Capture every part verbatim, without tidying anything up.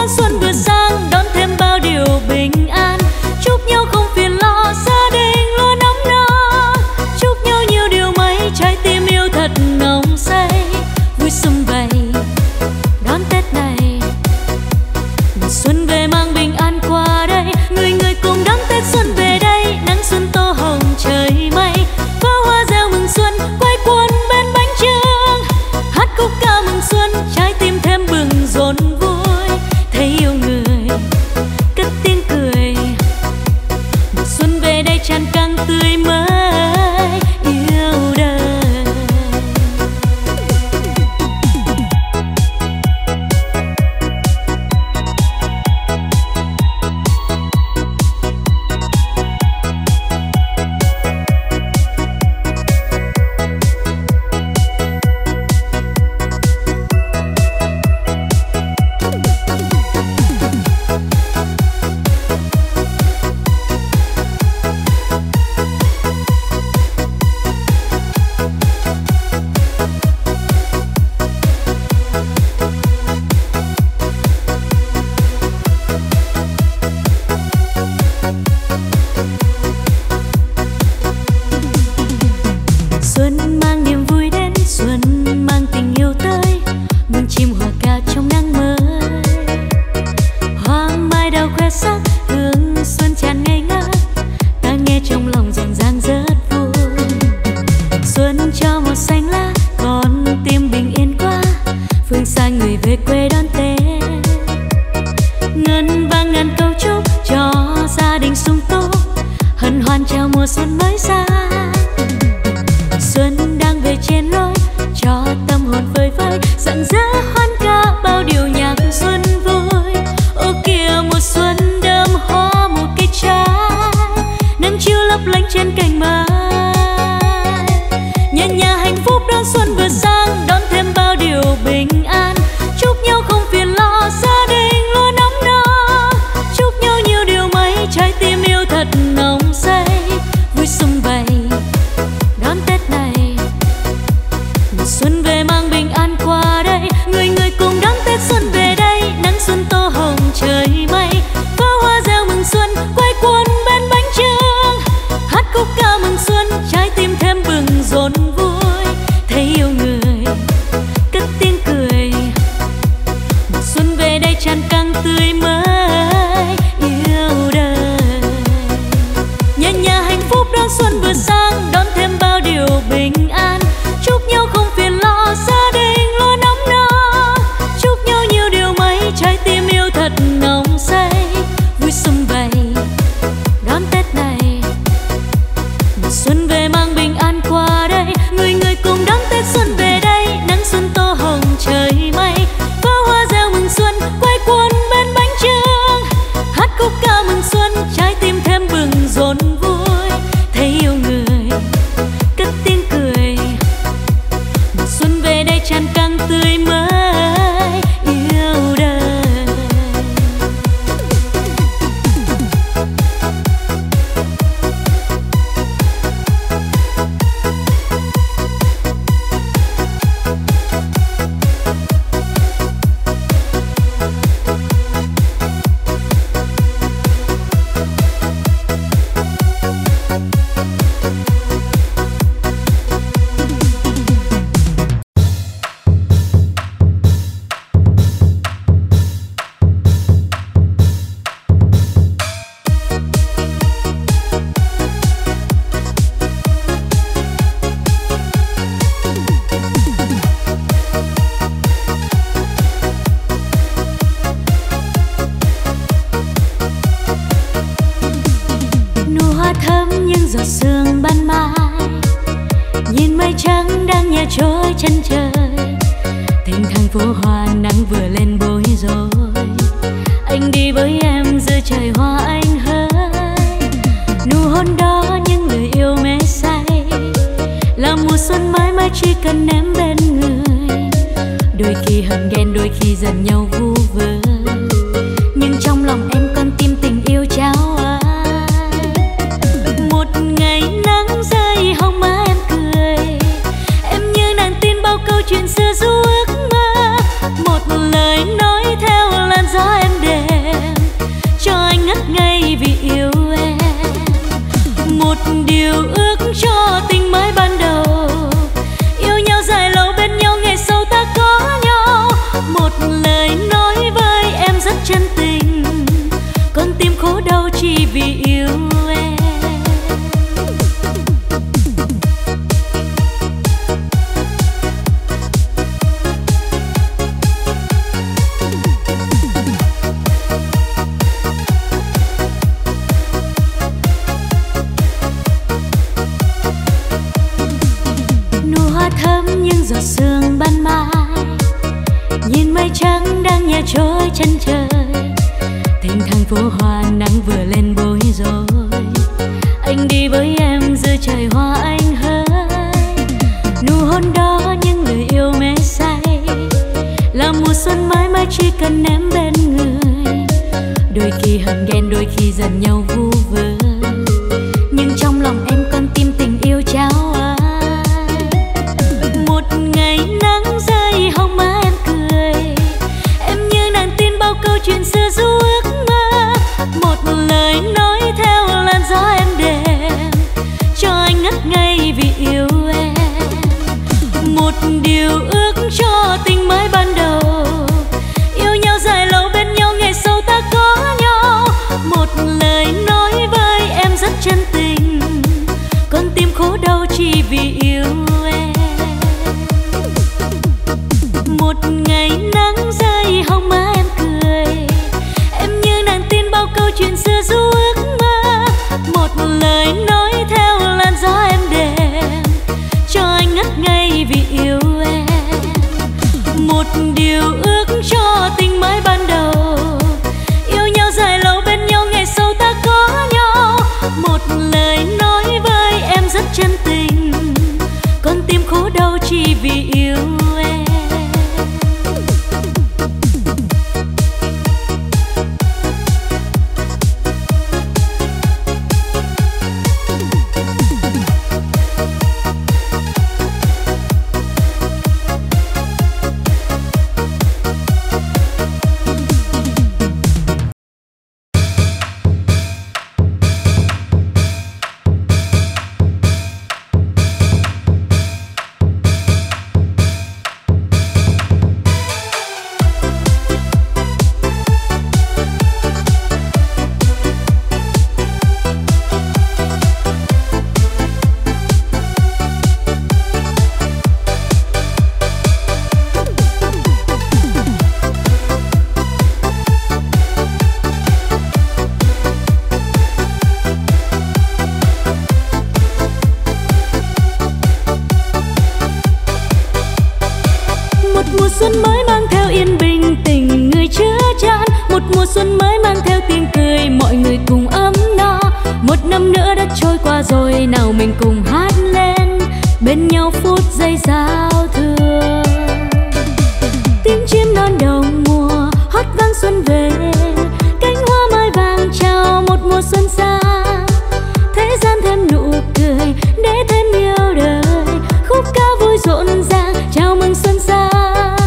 đón xuân vừa sang, đón thêm bao điều bình an. Chúc nhau không phiền lo, gia đình luôn ấm no. Chúc nhau nhiều điều may, trái tim yêu thật nồng say. Vui sum vầy đón Tết này, mùa xuân về mang bình an qua đây. Người người cùng đón Tết xuân về đây, nắng xuân tô hồng trời mây. Pháo hoa reo mừng xuân, quay quần bên bánh chưng. Hát khúc ca mừng xuân, trái tim thêm bừng rộn vui. Thấy yêu người cất tiếng cười, mùa xuân về đây tràn càng tươi mới yêu đời. Xuân mang niềm vui đến, xuân mang tình yêu tới. Mừng chim hòa ca trong nắng mới, hoa mai đào khoe sắc, hương xuân tràn ngây ngất. Ta nghe trong lòng rộn ràng rất vui. Xuân cho màu xanh lá, con tim bình yên quá. Phương xa người về quê đón Tết, ngân vang ngàn câu chúc cho gia đình sum túc. Hân hoan chào mùa xuân mới sang. Xuân đang về trên lối, cho tâm hồn vơi vơi. Rạng rỡ hoan ca bao điều nhạc xuân vui. Ô kìa mùa xuân đơm hoa một cây trái, nắng chiếu lấp lánh trên cành mai. Nhà nhà hạnh phúc đón xuân vừa sang, đón thêm bao điều bình an. Chúc nhau không phiền lo, gia đình luôn ấm no. Chúc nhau nhiều điều may, trái tim yêu thật nồng say. Vui sum vầy đón Tết này, mùa xuân về mang bình an qua đây. Người người cùng đón Tết xuân về đây, nắng xuân tô hồng trời mây. Pháo hoa reo mừng xuân, quay quần bên bánh chưng. Hát khúc ca mừng xuân, trái tim thêm bừng rộn vui. Thấy yêu người cất tiếng cười, mùa xuân về đây tràn càng tươi mới yêu đời. Nhà nhà hạnh phúc đón xuân vừa sang, đón thêm bao điều bình an. Chúc nhau không phiền lo, gia đình luôn ấm no. Chúc nhau nhiều điều may, trái tim yêu thật nồng say. Vui sum vầy đón Tết này, mùa xuân về mang bình an qua đây. Người người cùng đón Tết xuân về đây, nắng xuân tô hồng trời mây. Pháo hoa reo mừng xuân, quay quần bên bánh chưng. Hát khúc ca mừng xuân, trái tim thêm bừng rộn vui. Thấy yêu người cất tiếng cười, mùa xuân về đây tràn càng tươi mới yêu đời. Trôi chân trời thành thành phố hoa, nắng vừa lên bối rối. Anh đi với em giữa trời hoa anh hỡi, nụ hôn đó những lời yêu mê say. Là mùa xuân mãi mãi chỉ cần em bên người. Đôi khi hờn ghen, đôi khi giận nhau vu vơ, nhưng trong lòng em con tim tình yêu trao ai. Một ngày nắng rơi hồng má em cười, em như nàng tin bao câu chuyện xưa ru ước mơ. Một lời nói theo làn gió em giọt sương ban mai, nhìn mây trắng đang nhẹ trôi chân trời. Thênh thang phố hoa nắng vừa lên bối rối, anh đi với em giữa trời hoa anh hỡi. Nụ hôn đó những lời yêu mê say, là mùa xuân mãi mãi chỉ cần em bên người. Đôi khi hờn ghen đôi khi giận nhau vu vơ, nhưng trong lòng em con tim tình yêu trao ai. Một ngày nắng rơi hồng má em cười, em như nàng tin bao câu chuyện xưa ru ước mơ. Một lời nói theo làn gió em đêm, cho anh ngất ngây vì yêu em. Một điều ước cho tình mới ban đầu, yêu nhau dài lâu bên nhau ngày sau ta có nhau. Một lời nói với em rất chân tình, con tim khổ đau chỉ vì yêu em. Một ngày nắng rơi hồng má em cười, em như nàng tin bao câu chuyện xưa ru ước mơ. Một lời nói theo làn gió em đêm, cho anh ngất ngây vì yêu em. Một điều ước cho tình mới ban đầu, yêu nhau dài lâu bên nhau ngày sau ta có nhau. Một lời nói với em rất chân tình, con tim khổ đau chỉ vì yêu em. Xuân mới mang theo tiếng cười, mọi người cùng ấm no. Một năm nữa đã trôi qua rồi, nào mình cùng hát lên bên nhau phút giây giao thừa. Tiếng chim non đầu mùa hót vang xuân về, cánh hoa mai vàng chào một mùa xuân sang. Thế gian thêm nụ cười để thêm yêu đời, khúc ca vui rộn ràng chào mừng xuân sang.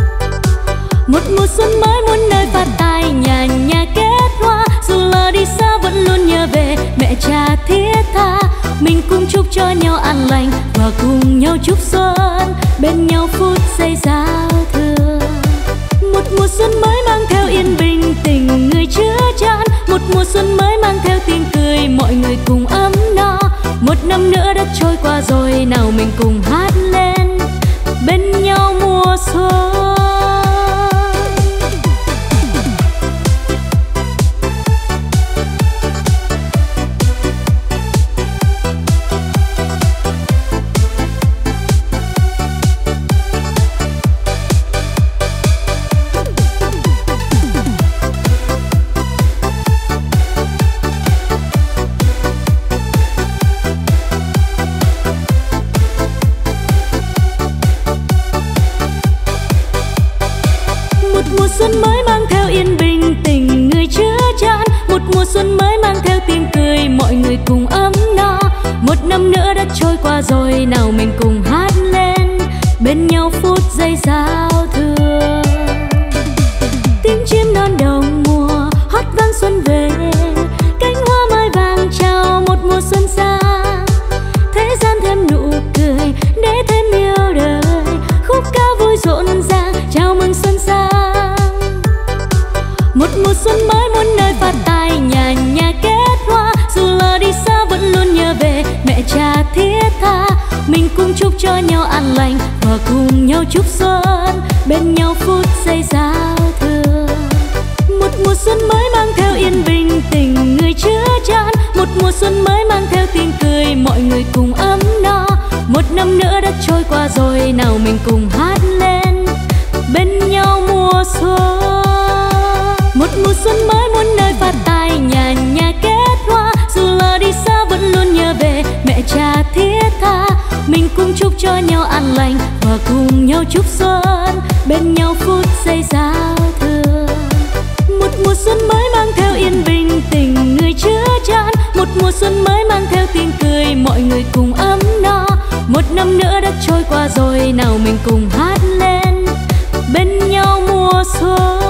Một mùa xuân mới muôn nơi phát tài, nhà nhà kết hoa, dù là đi xa vẫn luôn nhớ về mẹ cha thiết tha. Mình cùng chúc cho nhau an lành và cùng nhau chúc xuân bên nhau phút giây giao thừa. Một mùa xuân mới mang theo yên bình tình người chứa chan, một mùa xuân mới mang theo tiếng cười, mọi người cùng ấm no. Một năm nữa đã trôi qua rồi, nào mình cùng hát lên bên nhau mùa xuân. Xuân mới mang theo yên bình tình người chứa chan, một mùa xuân mới mang theo tiếng cười, mọi người cùng ấm no. Một năm nữa đã trôi qua rồi, nào mình cùng hát lên bên nhau phút giây giao thừa. Tiếng chim non đầu mùa hót vang xuân về, cánh hoa mai vàng chào một mùa xuân sang. Thế gian thêm nụ cười để thêm yêu đời, khúc ca vui rộn ràng chào mừng xuân sang. Một mùa xuân mới muôn nơi phát tài, nhà nhà kết hoa, dù là đi xa vẫn luôn nhớ về mẹ cha thiết tha. Mình cùng chúc cho nhau an lành và cùng nhau chúc xuân bên nhau phút giây giao thừa. Một mùa xuân mới mang theo yên bình tình người chứa chan, một mùa xuân mới mang theo tiếng cười, mọi người cùng ấm no. Một năm nữa đã trôi qua rồi, nào mình cùng hát lên bên nhau mùa xuân. Một mùa xuân mới muôn nơi phát tài, nhà nhà kết hoa, dù lỡ đi xa vẫn luôn nhớ về mẹ cha thiết tha. Mình cùng chúc cho nhau an lành và cùng nhau chúc xuân, bên nhau phút giây giao thừa. Một mùa xuân mới mang theo yên bình, tình người chứa chan. Một mùa xuân mới mang theo tiếng cười, mọi người cùng ấm no. Một năm nữa đã trôi qua rồi, nào mình cùng hát lên bên nhau mùa xuân.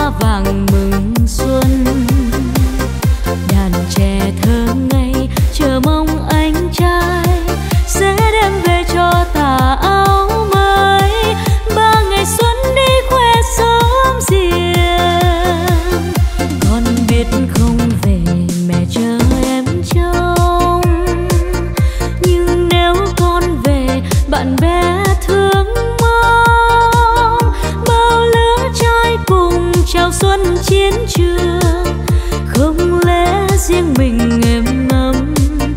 hoa vàng mừng xuân. Đàn trẻ thơ ngây chờ mong anh trai sẽ đem về cho tà áo mới. Ba ngày xuân đi khoe sớm riêng, con biết không về mẹ chờ em trông. Nhưng nếu con về bạn bè thương mong, bao lứa trai cùng chào xuân chiến trường. Không lẽ riêng mình em ấm,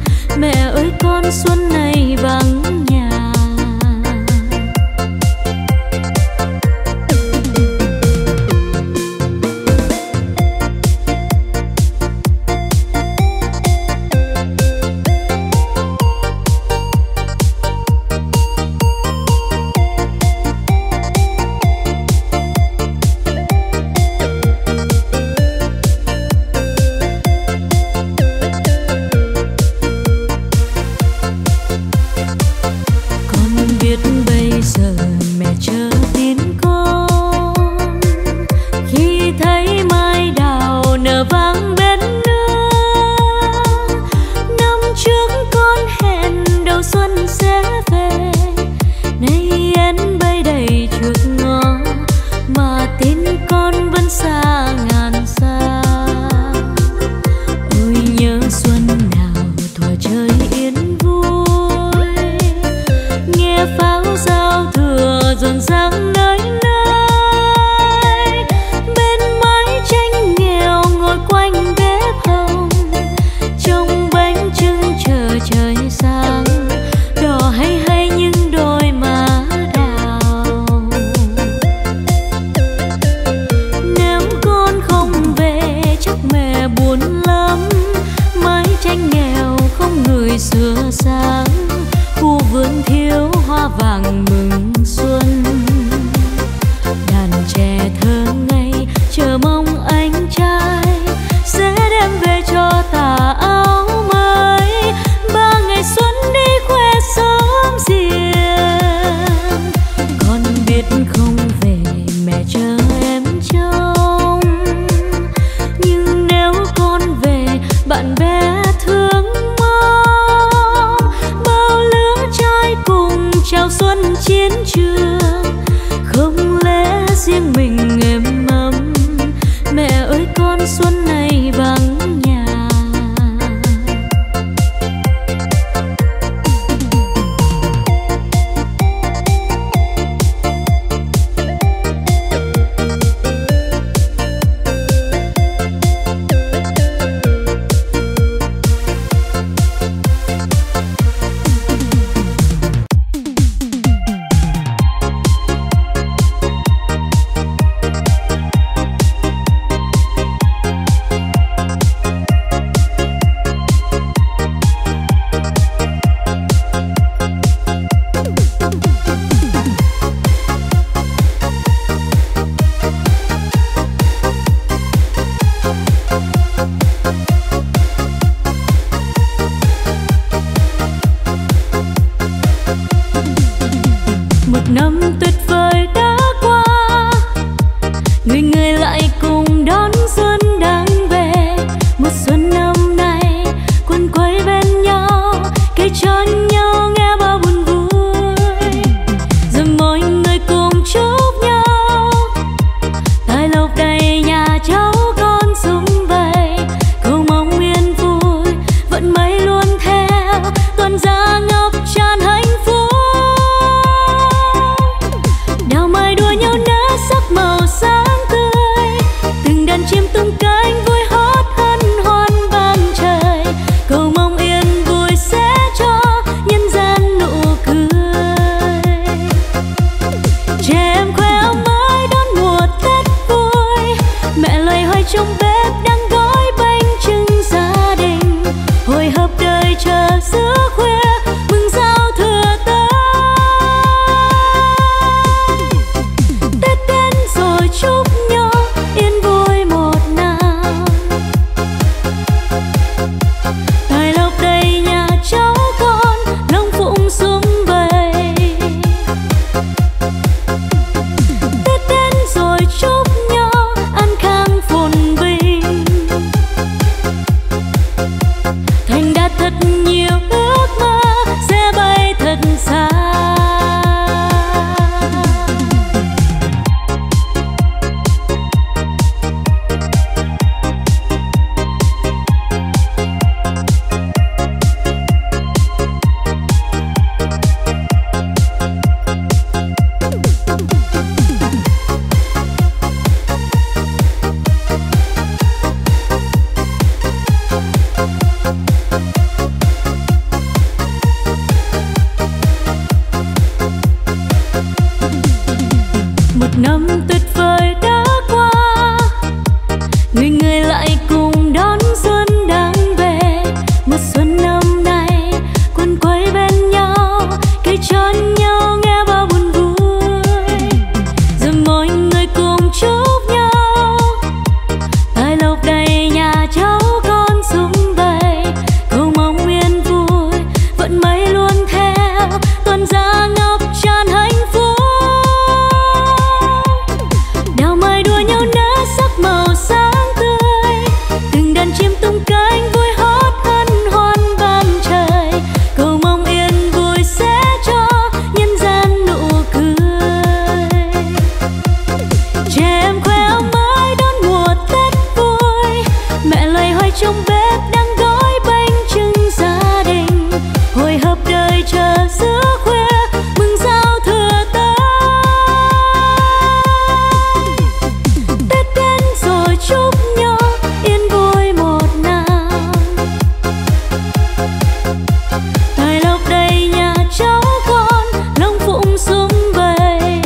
mẹ ơi con xuân này vắng nhà. Chúc nhau yên vui một người người lại cùng đón xuân đang về. Một xuân năm nay quấn quay bên nhau, cây tròn nhau nghe bao buồn vui, rồi mọi người cùng chúc nhau tài lộc đầy nhà cháu con sum vầy, cầu mong yên vui vận may luôn theo, tuần ra ngập tràn hạnh phúc. Đào mai đua nhau nở sắc màu sáng tươi, từng đàn chim tung cánh vui hót hân hoan vang trời, cầu mong yên vui sẽ cho nhân gian nụ cười. Trẻ em khoe áo mới đón mùa Tết vui, mẹ loay hoay trong bếp đang gói bánh trưng gia đình, hồi hộp đợi chờ giữa khuya mừng giao thừa tới. Tết đến rồi chúc nhau yên vui một nào, tài lộc đầy nhà cháu con long phụng sum vầy.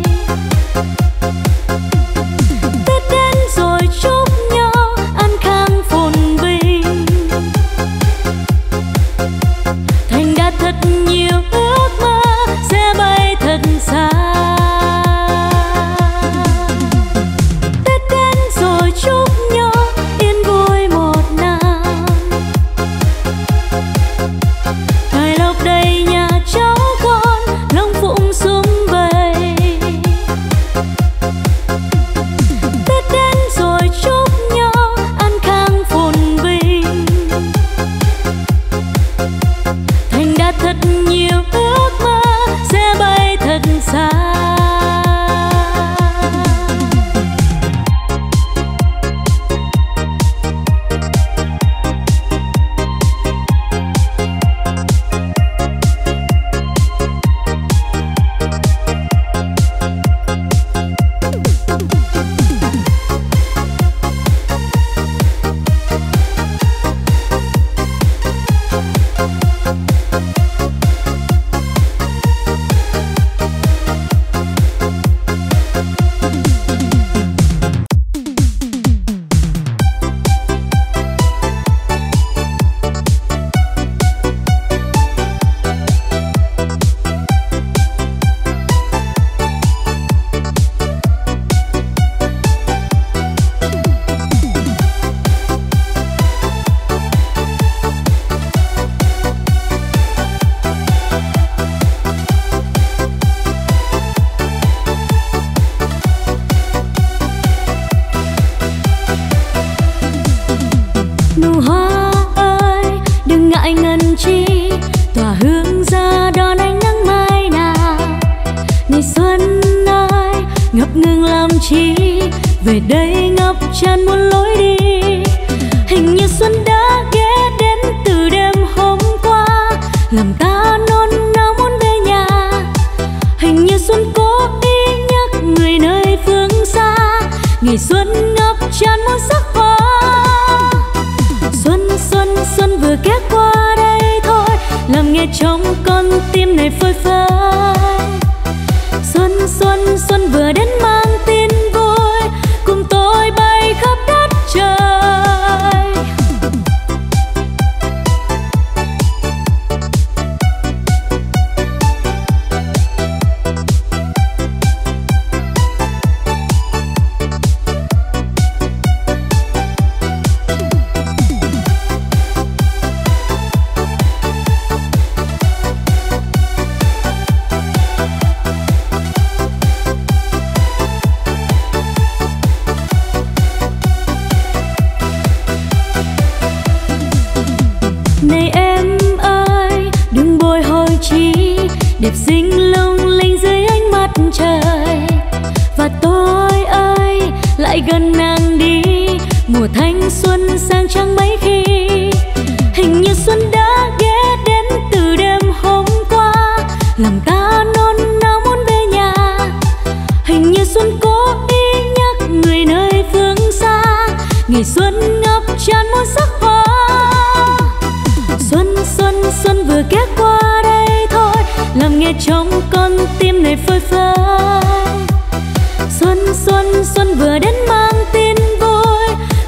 Tết đến rồi chúc nhau an khang phồn vinh, thành đạt thật nhiều ước mơ sẽ bay thật xa. Tết đến rồi chúc nhau yên vui một nào, tài lộc đầy nhà cháu con long phụng sum vầy. Tết đến rồi chúc nhau an khang phồn vinh, thành đạt thật nhiều ước mơ sẽ bay thật xa. Nụ hoa ơi đừng ngại ngần chi, tỏa hương ra đón ánh nắng mai nào. Ngày xuân ơi ngập ngừng làm chi, về đây ngập tràn muôn lối đi. Hình như xuân đã ghé đến từ đêm hôm qua, làm ta nôn nao muốn về nhà. Hình như xuân cố ý nhắc người nơi phương xa, ngày xuân ngập tràn muôn sắc hoa. Xuân xuân xuân vừa ghé qua đây thôi, làm nghe trong con tim này phơi phới. Xuân xuân xuân vừa đến mang tin vui, cùng tôi bay khắp đất trời. Này em ơi đừng bồi hồi chi, đẹp xinh lung linh dưới ánh mặt trời. Và tôi ơi lại gần nàng đi, mùa thanh xuân sang trang mấy khi. Hình như xuân đã ghé đến từ đêm hôm qua, làm ta nôn nao muốn về nhà. Hình như xuân cố ý nhắc người nơi phương xa, ngày xuân ngập tràn muôn sắc hoa. Xuân xuân xuân vừa ghé qua đây thôi, làm nghe trong con tim này phơi phới. Xuân xuân xuân vừa đến mang tin vui,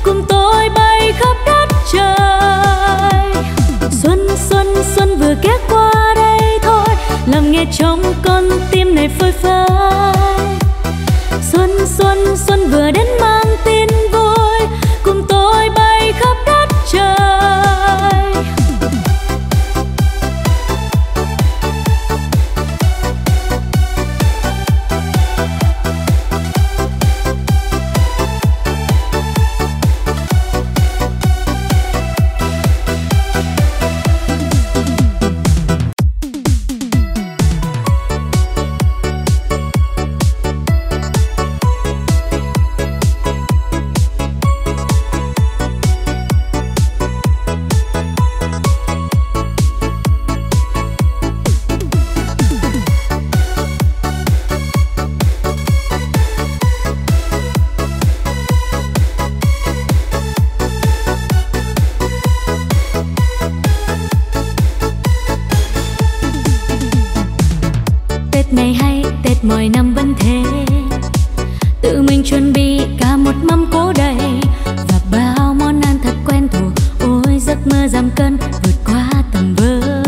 mệt mỏi năm vẫn thế, tự mình chuẩn bị cả một mâm cỗ đầy và bao món ăn thật quen thuộc. Ôi giấc mơ giảm cân vượt qua tầm với.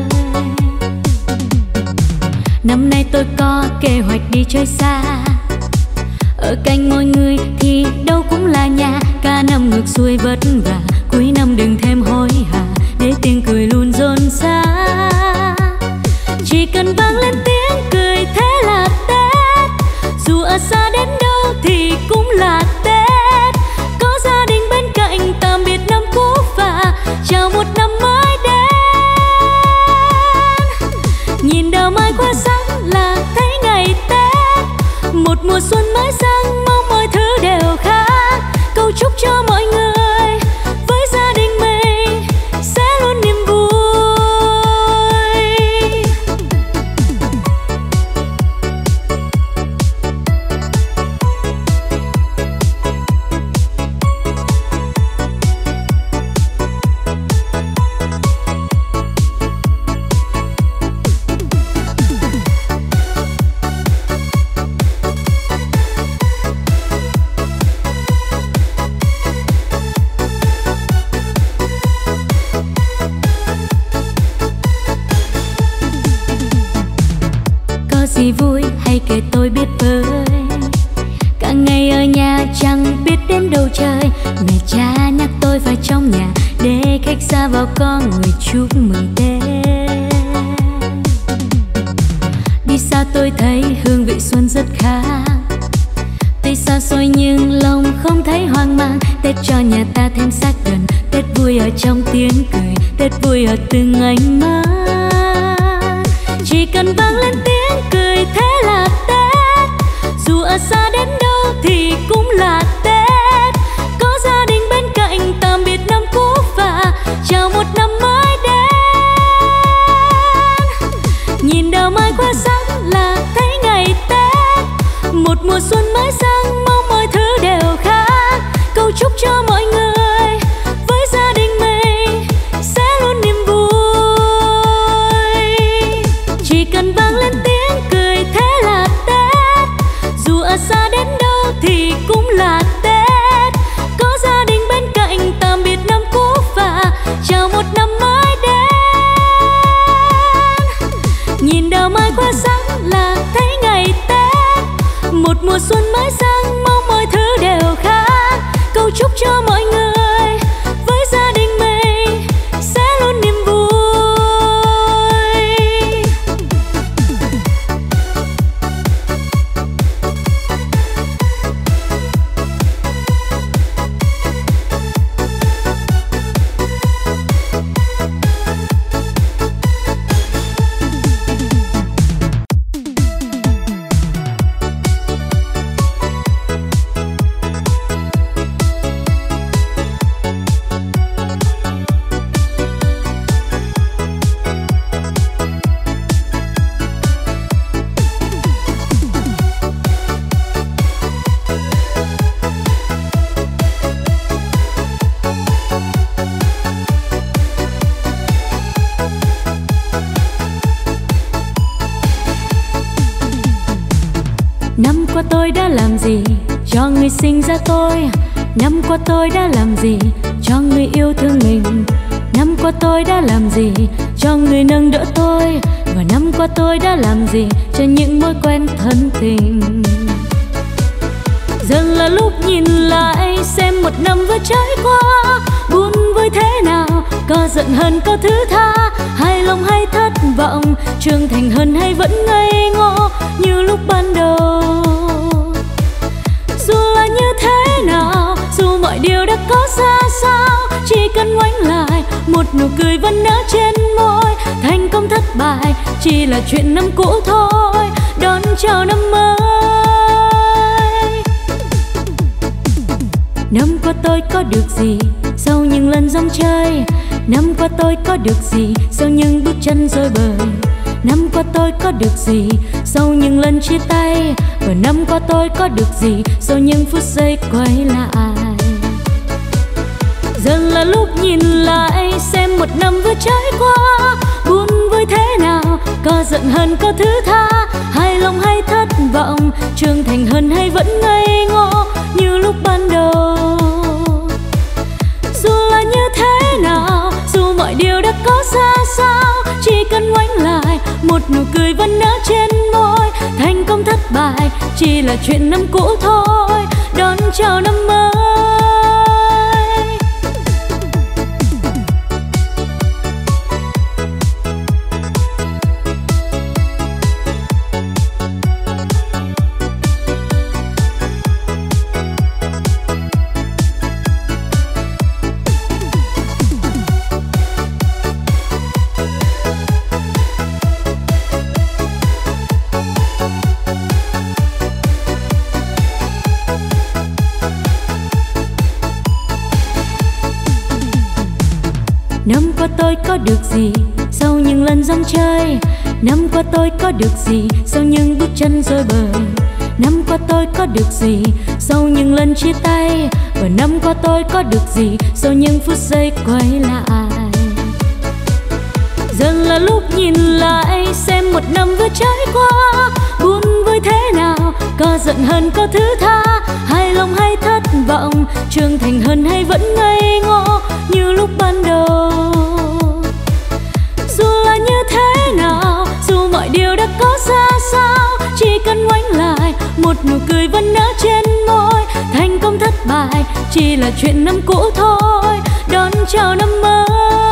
Năm nay tôi có kế hoạch đi chơi xa, ở cạnh mọi người thì đâu cũng là nhà. Cả năm ngược xuôi vất vả, cuối năm đừng thêm hối hả, để tiếng cười luôn rộn rã. Chỉ cần vang lên tiếng cười thế là Tết, dù ở xa đến đâu thì cũng là Tết. Có gia đình bên cạnh tạm biệt năm cũ và chào một năm mới đến. Nhìn đào mai qua sáng là thấy ngày Tết, một mùa xuân mới sang mong mọi thứ đều khác. Cầu chúc cho mọi người với gia đình mình sẽ luôn niềm vui. Gì vui hay kể tôi biết với, cả ngày ở nhà chẳng biết đến đâu chơi. Mẹ cha nhắc tôi phải trong nhà để khách xa vào có người chúc mừng Tết. Đi xa tôi thấy hương vị xuân rất khác, tuy xa xôi nhưng lòng không thấy hoang mang. Tết cho nhà ta thêm sát gần, Tết vui ở trong tiếng cười, Tết vui ở từng ánh mắt. Chỉ cần vang lên tiếng cười thế là Tết, dù ở xa đến đâu thì cũng là Tết. Có gia đình bên cạnh tạm biệt năm cũ và chào một năm mới đến. Nhìn đào mai qua sáng là thấy ngày Tết, một mùa xuân mới sang mong mọi thứ đều khác. Cầu chúc cho mọi người với gia đình mình sẽ luôn niềm vui. Chỉ cần vang lên tiếng cười thế là Tết, dù ở xa đến đâu thì cũng là Tết. Có gia đình bên cạnh tạm biệt năm cũ và chào một năm mới đến. Nhìn đào mai qua sáng là thấy ngày Tết, một mùa xuân mới sang mong mọi thứ đều khác. Cầu chúc cho mọi người với gia đình mình sẽ luôn niềm vui. Năm qua tôi đã làm gì cho người sinh ra tôi? Năm qua tôi đã làm gì cho người yêu thương mình? Năm qua tôi đã làm gì cho người nâng đỡ tôi? Và năm qua tôi đã làm gì cho những mối quen thân tình? Giờ là lúc nhìn lại xem một năm vừa trôi qua, buồn vui thế nào, có giận hơn có thứ tha, hài lòng hay thất vọng, trưởng thành hơn hay vẫn ngây ngô như lúc ban đầu. Dù là như thế nào, dù mọi điều đã có ra sao, chỉ cần ngoảnh lại một nụ cười vẫn nở trên môi. Thành công thất bại chỉ là chuyện năm cũ thôi, đón chào năm mới. Năm qua tôi có được gì sau những lần rong chơi? Năm qua tôi có được gì sau những bước chân rối bời? Năm qua tôi có được gì sau những lần chia tay? Và năm qua tôi có được gì sau những phút giây quay lại? Giờ là lúc nhìn lại xem một năm vừa trôi qua, buồn vui thế nào, có giận hơn có thứ tha, hài lòng hay thất vọng, trưởng thành hơn hay vẫn ngây ngô như lúc ban đầu. Dù là như thế nào, dù mọi điều đã có ra sao, chỉ cần ngoảnh lại một nụ cười vẫn nở trên môi. Thành công thất bại chỉ là chuyện năm cũ thôi, đón chào năm mới. Năm qua tôi có được gì sau những lần dòng chơi? Năm qua tôi có được gì sau những bước chân rối bời? Năm qua tôi có được gì sau những lần chia tay? Và năm qua tôi có được gì sau những phút giây quay lại? Dần là lúc nhìn lại xem một năm vừa trải qua, buồn vui thế nào, có giận hơn có thứ tha, hài lòng hay thất vọng, trưởng thành hơn hay vẫn ngây ngô như lúc ban đầu. Dù là như thế nào, dù mọi điều đã có ra sao, chỉ cần ngoảnh lại một nụ cười vẫn nở trên môi. Thành công thất bại chỉ là chuyện năm cũ thôi, đón chào năm mới.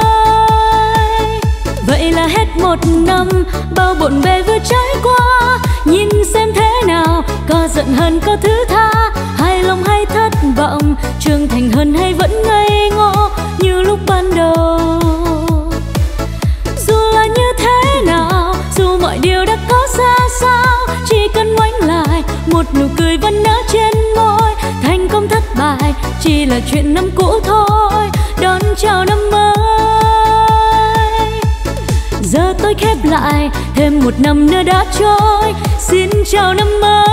Vậy là hết một năm, bao bộn bề vừa trải qua, nhìn xem thế nào, có giận hơn có thứ tha, hài lòng hay thất vọng, trưởng thành hơn hay vẫn ngây ngô như lúc ban đầu. Dù là như thế nào, dù mọi điều đã có ra sao, chỉ cần ngoảnh lại một nụ cười vẫn nở trên môi. Thành công thất bại chỉ là chuyện năm cũ thôi, đón chào năm mới. Giờ tôi khép lại thêm một năm nữa đã trôi, xin chào năm mới.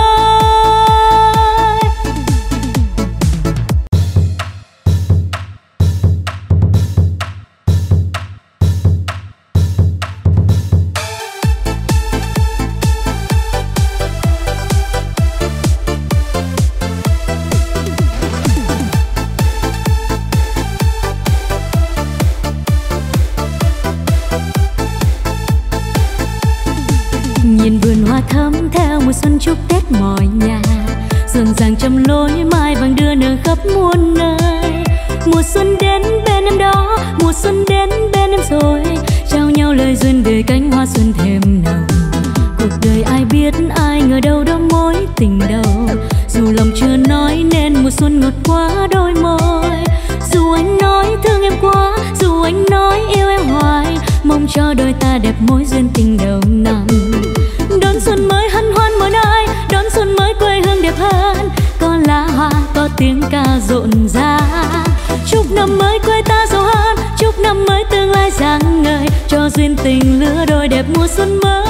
Nhìn vườn hoa thắm theo mùa xuân chúc Tết mọi nhà, rộn ràng trăm lối mai vàng đưa nở khắp muôn nơi. Mùa xuân đến bên em đó, mùa xuân đến bên em rồi, trao nhau lời duyên đời cánh hoa xuân thêm nồng. Cuộc đời ai biết ai ngờ đâu đó mối tình đầu, dù lòng chưa nói nên mùa xuân ngọt quá đôi môi. Dù anh nói thương em quá, dù anh nói yêu em hoài, mong cho đôi ta đẹp mối duyên tình đầu năm. Đón xuân mới hân hoan mỗi nơi, đón xuân mới quê hương đẹp hơn, có lá hoa có tiếng ca rộn rã. Chúc năm mới quê ta giàu hơn, chúc năm mới tương lai rạng ngời, cho duyên tình lứa đôi đẹp mùa xuân mới.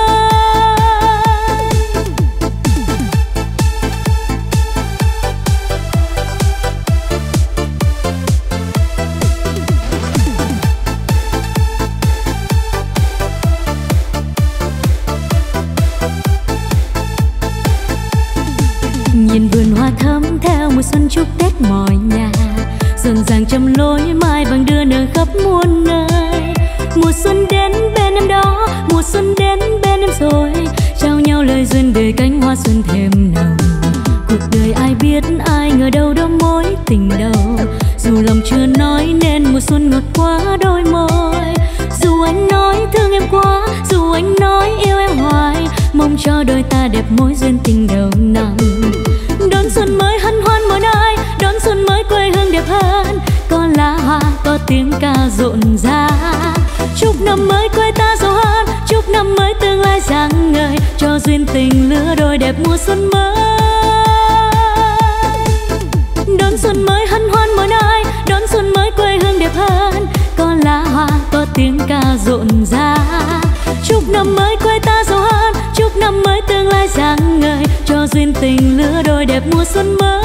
Nhìn vườn hoa thắm theo mùa xuân chúc Tết mọi nhà, rộn ràng trăm lối mai vàng đưa nở khắp muôn nơi. Mùa xuân đến bên em đó, mùa xuân đến bên em rồi, trao nhau lời duyên đời cánh hoa xuân thêm nồng. Cuộc đời ai biết ai ngờ đâu đó mối tình đầu, dù lòng chưa nói nên mùa xuân ngọt quá đôi môi. Dù anh nói thương em quá, dù anh nói yêu em hoài, mong cho đôi ta đẹp mối duyên tình đầu năm. Đón xuân mới hân hoan mỗi nơi, đón xuân mới quê hương đẹp hơn, có lá hoa có tiếng ca rộn rã. Chúc năm mới quê ta giàu hơn, chúc năm mới tương lai rạng ngời, cho duyên tình lứa đôi đẹp mùa xuân mới. Đón xuân mới hân hoan mỗi nơi, đón xuân mới quê hương đẹp hơn, có lá hoa có tiếng ca rộn rã. Chúc năm mới quê ta giàu hơn, chúc năm mới tương lai rạng ngời, cho duyên tình lứa đôi đẹp mùa xuân mới.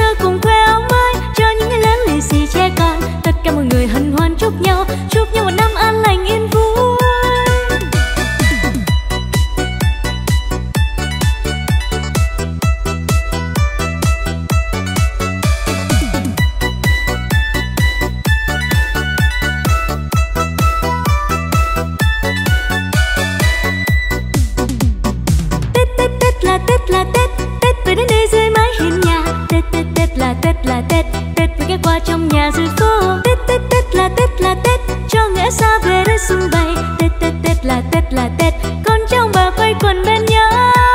thơ cùng khoe áo mới cho những người lớn lì xì trẻ con. Tất cả mọi người hân hoan chúc nhau, chúc nhau một năm an lành yên vui. Tết là Tết, Tết về đến đây dưới mái hiên nhà. Tết Tết Tết là Tết là Tết, Tết với ghé qua trong nhà dưới phố. Tết Tết Tết là Tết là Tết, cho nghĩa xa về đây sum vầy. Tết Tết Tết là Tết là Tết, con cháu bà quây quần bên nhau.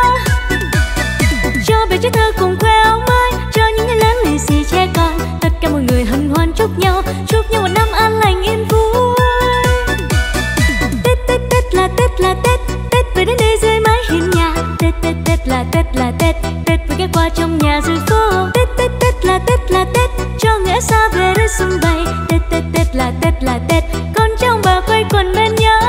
Cho bé trẻ thơ cùng khoe áo mới cho những người lớn lì xì trẻ con. Tất cả mọi người hân hoan chúc nhau, chúc nhau một năm an lành yên vui. Tết Tết Tết là Tết là Tết, Tết về đến đây dưới mái hiên nhà. Tết Tết Tết là Tết là Tết, Tết với ghé qua trong nhà dưới phố. Tết Tết Tết là Tết là Tết, cho nghĩa xa về đây sum vầy. Tết Tết Tết là Tết là Tết, con cháu bà quây quần bên nhau.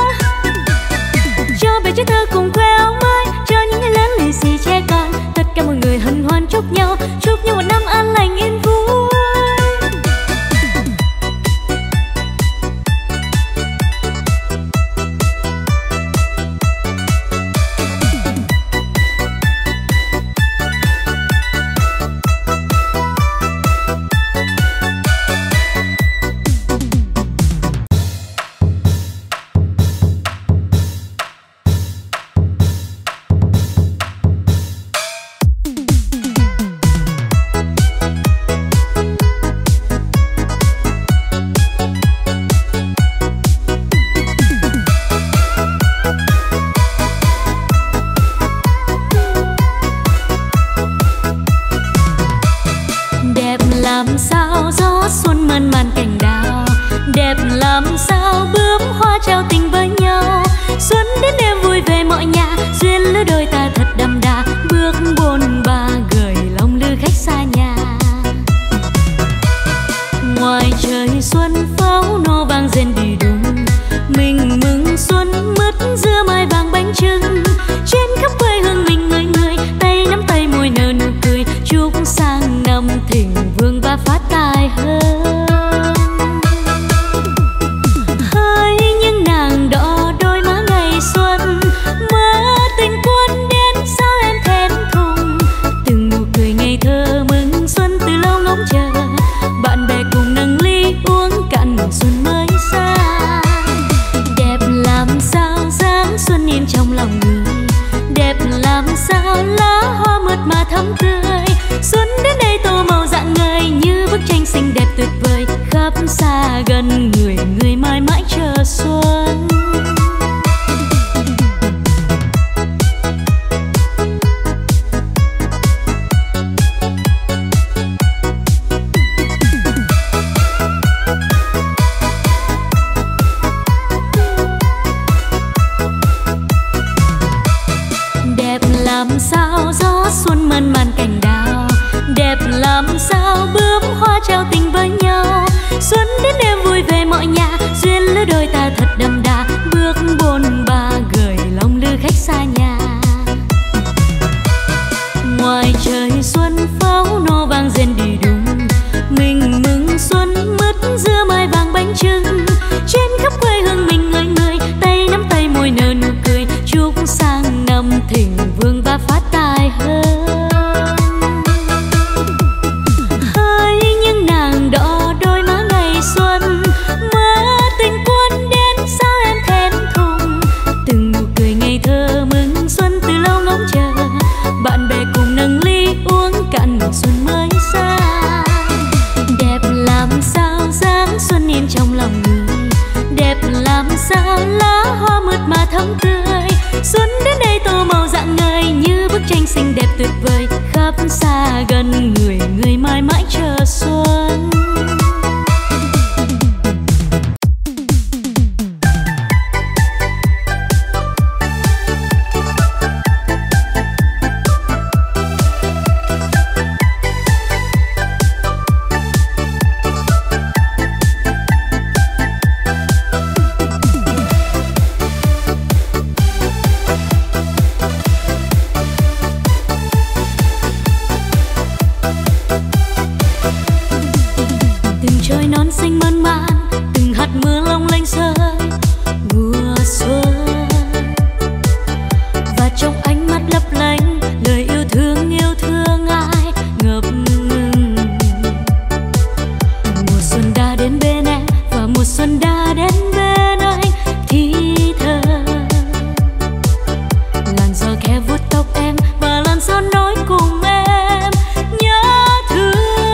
Cho bé trẻ thơ cùng khoe áo mới cho những người lớn lì xì trẻ con. Tất cả mọi người hân hoan chúc nhau, chúc nhau một năm an lành yên vui. Làm sao gió xuân mơn man cành đào, đẹp làm sao bướm hoa trao tình với nhau. Xuân đến em vui về mọi nhà, duyên lứa đôi ta thật đậm đà. Bước bôn ba gửi lòng lư khách xa nhà. Ngoài trời xuân pháo nổ vang rền đi đùng, mình mừng xuân mứt dưa mai vàng bánh trưng. Trên khắp quê hương mình người người, tay nắm tay môi nở nụ cười. Chúc sang năm thịnh vượng và phát tài hơn. Hỡi những nàng đỏ đôi má ngày xuân, mơ tình quân đến sao em thẹn thùng. Từng nụ cười ngây thơ mừng xuân từ lâu ngóng chờ. Bạn bè cùng nâng ly uống cạn xuân mới xa. Đẹp làm sao dáng xuân in trong lòng người, đẹp làm sao lá hoa mượt mà thắm tươi. Xuân đến đây tô màu rạng ngời như bức tranh xinh đẹp tuyệt vời. Khắp xa gần người người mãi mãi chờ xuân. Đẹp làm sao gió xuân mơn man cành đào, đẹp làm sao bướm hoa trao tình với nhau. Xuân đến em vui về mọi nhà, duyên lứa đôi ta thật đậm đà. Bước bôn ba gửi lòng lư khách xa nhà. Ngoài trời xuân pháo nổ vang rền đi đùng, mình mừng xuân mứt dưa mai vàng bánh trưng. Trên khắp quê hương mình người người, tay nắm tay môi nở nụ cười. Chúc sang năm thịnh vượng và phát tài hơn. Hỡi những nàng đỏ đôi má ngày xuân, mơ tình quân đến sao em thẹn thùng. Từng nụ cười ngây thơ mừng xuân từ lâu ngóng chờ. Bạn bè cùng nâng ly uống cạn xuân mới xa. Đẹp làm sao dáng xuân in trong lòng người, đẹp làm sao lá hoa mượt mà thắm tươi. Xuân đến đây tô màu rạng ngời như bức tranh xinh đẹp tuyệt vời. Khắp xa gần người người mãi mãi chờ xuân. Từng trôi nón xanh mơn man, từng hạt mưa long lanh rơi mùa xuân, và trong ánh mắt lấp lánh lời yêu thương yêu thương ai ngập ngừng. Mùa xuân đã đến bên em và mùa xuân đã đến bên anh thì thơ. Làn gió khẽ vuốt tóc em và làn gió nói cùng em nhớ thương.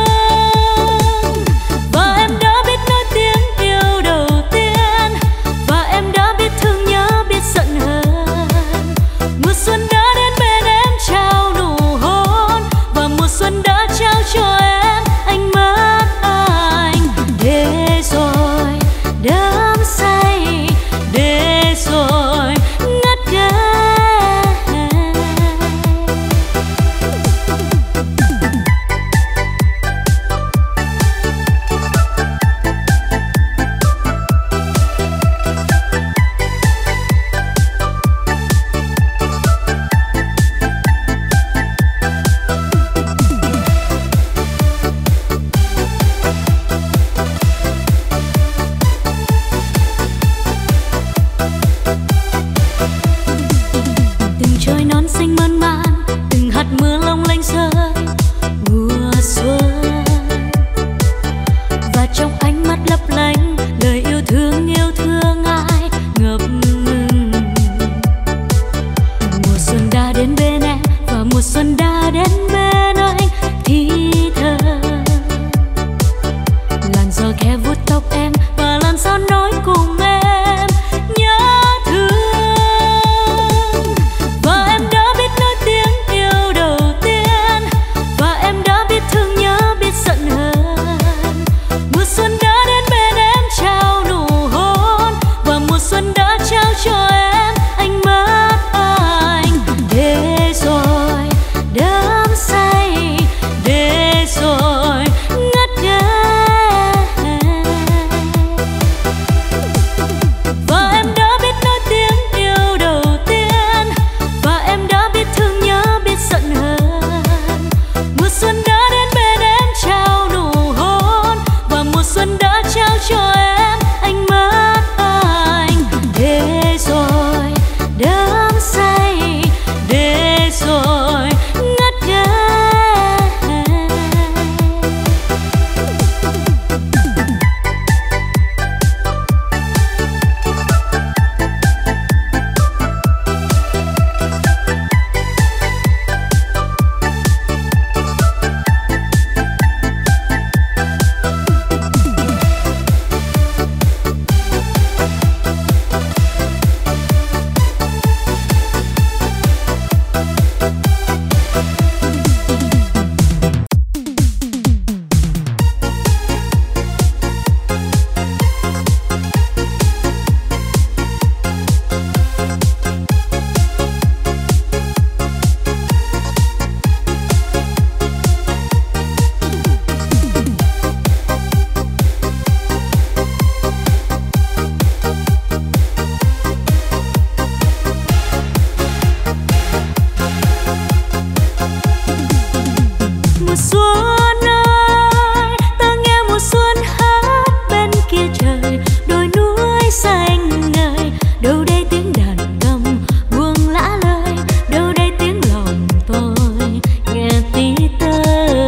Và em đã biết nói tiếng yêu đầu tiên, và em đã biết thương nhớ biết giận hờn. Mùa xuân đã đến bên em trao nụ hôn, và mùa xuân đã trao cho em ánh mắt anh. Để rồi đắm say, để rồi ngất ngây. Từng trôi nón xanh mơn man, từng hạt mưa long lanh rơi mùa xuân, và trong ánh mắt lấp lánh lời yêu thương yêu thương ai ngập ngừng. Mùa xuân đã đến bên em và mùa xuân đã đến bên anh thì thơ. Làn gió khẽ vuốt tóc em và làn gió nói cùng em nhớ thương. Và em đã biết nói tiếng yêu đầu tiên, và em đã biết thương nhớ biết giận hờn. Mùa xuân đã đến bên em trao nụ hôn, và mùa xuân đã trao cho em ánh mắt anh. Để rồi đắm say, để rồi ngất ngây. Và em đã biết nói tiếng yêu đầu tiên, và em đã biết thương nhớ biết giận hờn. Mùa xuân đã đến bên em trao nụ hôn, và mùa xuân đã trao cho em ánh mắt anh. Để rồi đắm say, để rồi ngất ngây. Mùa xuân ơi, ta nghe mùa xuân hát bên kia trời, đồi núi xanh ngời. Đâu đây tiếng đàn cầm buông lã lời, đâu đây tiếng lòng tôi nghe tí tơi.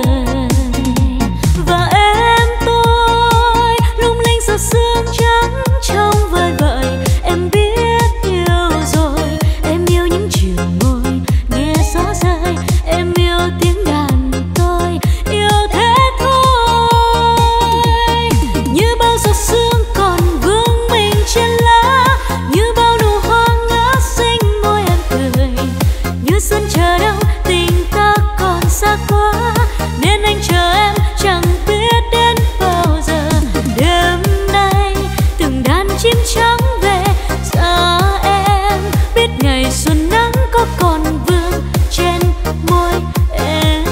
Và em tôi lung linh giọt sương trắng trong vơi vợi. Em biết yêu rồi, em yêu những chiều ngồi nghe gió rơi. Em yêu tiếng đàn tôi yêu thế thôi. Như bao giọt sương còn vương mình trên lá, như bao nụ hoa ngỡ xinh môi em cười. Như xuân chờ đâu tình ta còn xa quá, nên anh chờ em chẳng biết đến bao giờ. Đêm nay từng đàn chim trắng về, giờ em biết ngày xuân nắng có còn vương trên môi em.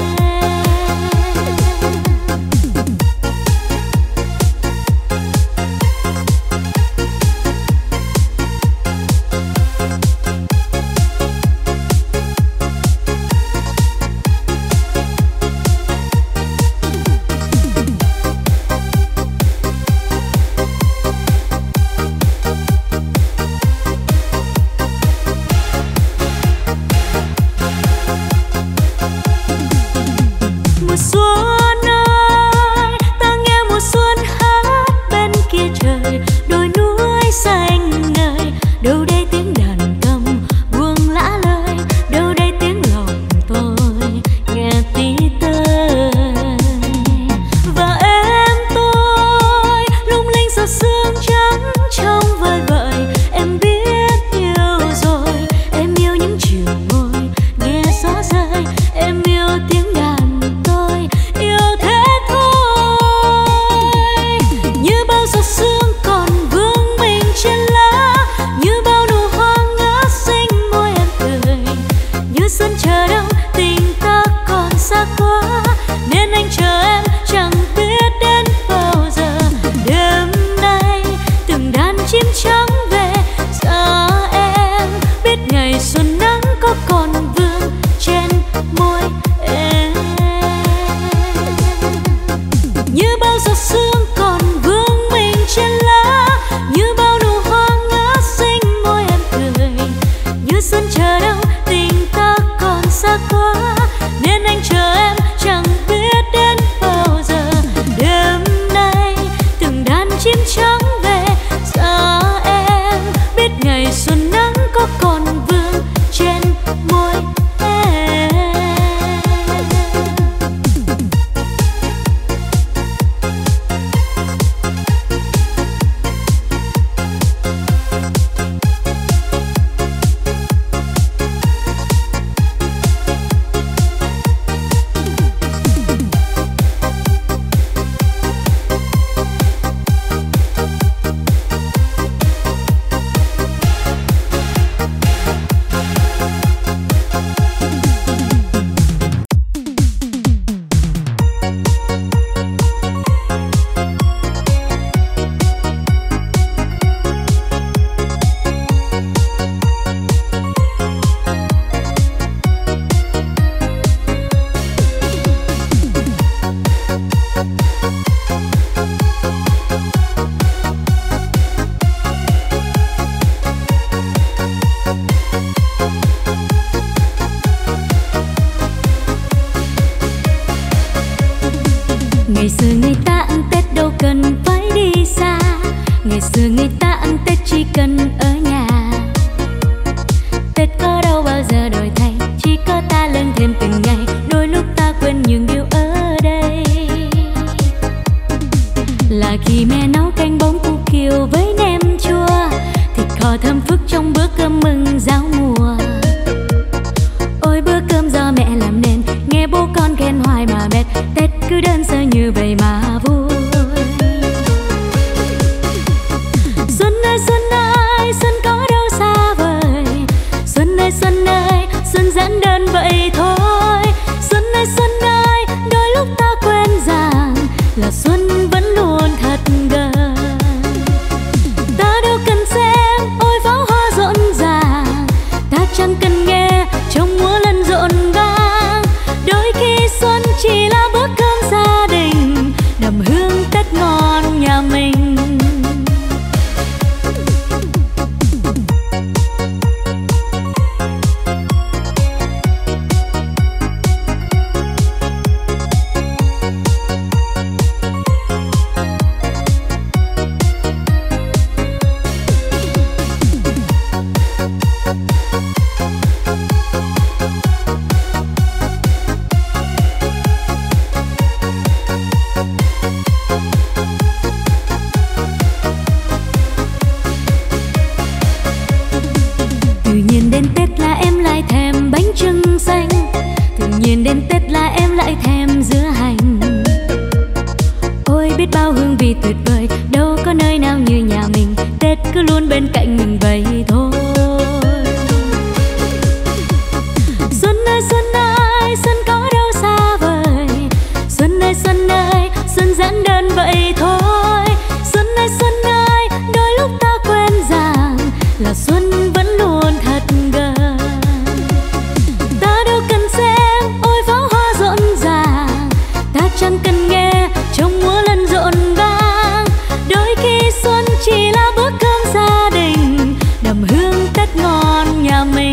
xuân ơi, ta nghe mùa xuân hát bên kia trời, đồi núi xanh ngời. Đâu đây tiếng đàn cầm buông lã lời, đâu đây tiếng lòng tôi nghe tí tơi. Và em tôi lung linh giọt sương trắng trong vơi vợi. Em biết yêu rồi, em yêu những chiều ngồi nghe gió rơi. Em yêu tiếng đàn tôi, yêu thế thôi. Như bao giọt sương còn vương mình trên lá, như bao nụ hoa ngát xinh môi em cười. Như xuân chờ đông tình ta còn xa quá, nên anh chờ em chẳng biết đến bao giờ. Đêm nay từng đàn chim trắng về, xa em biết ngày xuân nắng có còn vương trên môi em. Như bao giọt sương còn vương mình trên lá, như bao nụ hoa ngát xinh môi em cười. Như xuân chờ đông tình ta còn xa quá, nên anh chờ em chẳng biết đến bao giờ. Đêm nay từng đàn chim trắng về, xa em biết ngày xuân nắng có còn vương trên môi em. Ngày xưa người ta ăn Tết đâu cần phải đi xa, ngày xưa người ta ăn Tết chỉ cần ở nhà. Tết có đâu bao giờ đổi thay, chỉ có ta lớn thêm từng ngày. Đôi lúc ta quên những điều ở đây, là khi mẹ nấu canh bông củ kiều với nem chua, thịt kho thơm phức trong bữa cơm mừng giao mùa. Ôi bữa cơm do mẹ làm nên, nghe bố con khen hoài mà mệt. Tết cứ đơn sơ như vậy mà vui. Xuân ơi xuân ơi, xuân có đâu xa vời. Xuân ơi xuân ơi, xuân giản đơn vậy thôi. Xuân ơi xuân ơi, đôi lúc ta quên rằng là xuân vẫn luôn thật gần. Ta đâu cần xem ôi pháo hoa rộn ràng, ta chẳng cần nghe trong múa lân rộn vang. Đôi khi xuân chỉ là bữa cơm gia đình, đậm hương Tết ngon nhà mình.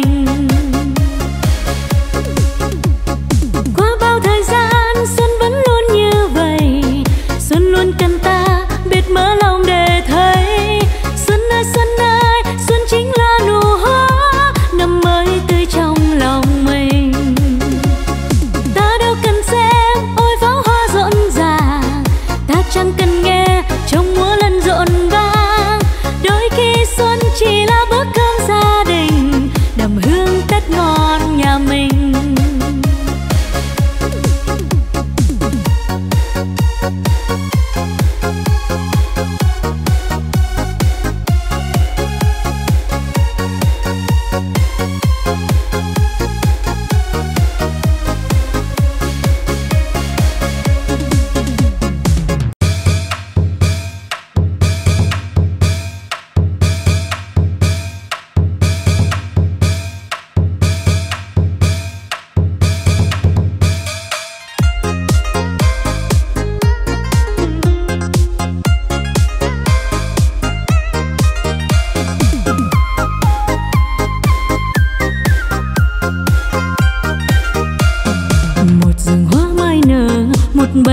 Qua bao thời gian xuân vẫn luôn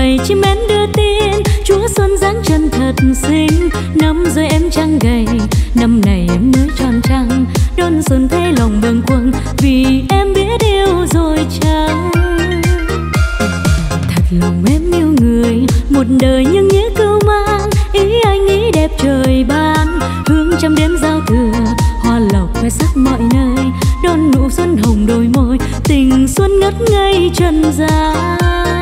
bầy chim én đưa tin, Chúa xuân dáng chân thật xinh. Năm rồi em trăng gầy, năm này em mới tròn trăng, đón xuân thấy lòng bâng khuâng vì em biết yêu rồi chăng. Thật lòng em yêu người, một đời nhưng nghĩa cưu mang, ý anh nghĩ đẹp trời ban. Hương trăm đêm giao thừa, hoa lộc khoe sắc mọi nơi, đón nụ xuân hồng đôi môi, tình xuân ngất ngây trần gian.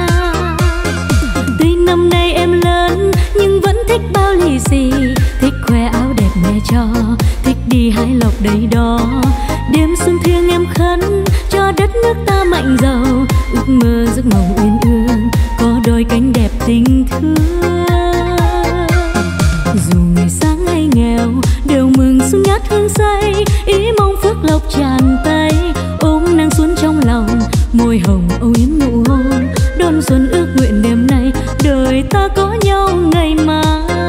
Tuy năm nay em lớn nhưng vẫn thích bao lì xì, thích khoe áo đẹp mẹ cho, thích đi hái lộc đầy đó. Đêm xuân thiêng em khấn cho đất nước ta mạnh giàu, ước mơ giấc mộng uyên ương có đôi cánh đẹp tình thương. Dù người sáng hay nghèo đều mừng xuân ngát hương say, ý mong phước lộc tràn tay, ôm nắng xuân trong lòng, môi hồng âu yếm nụ hôn, đón xuân ước nguyện đêm nay đời ta có nhau ngày mai.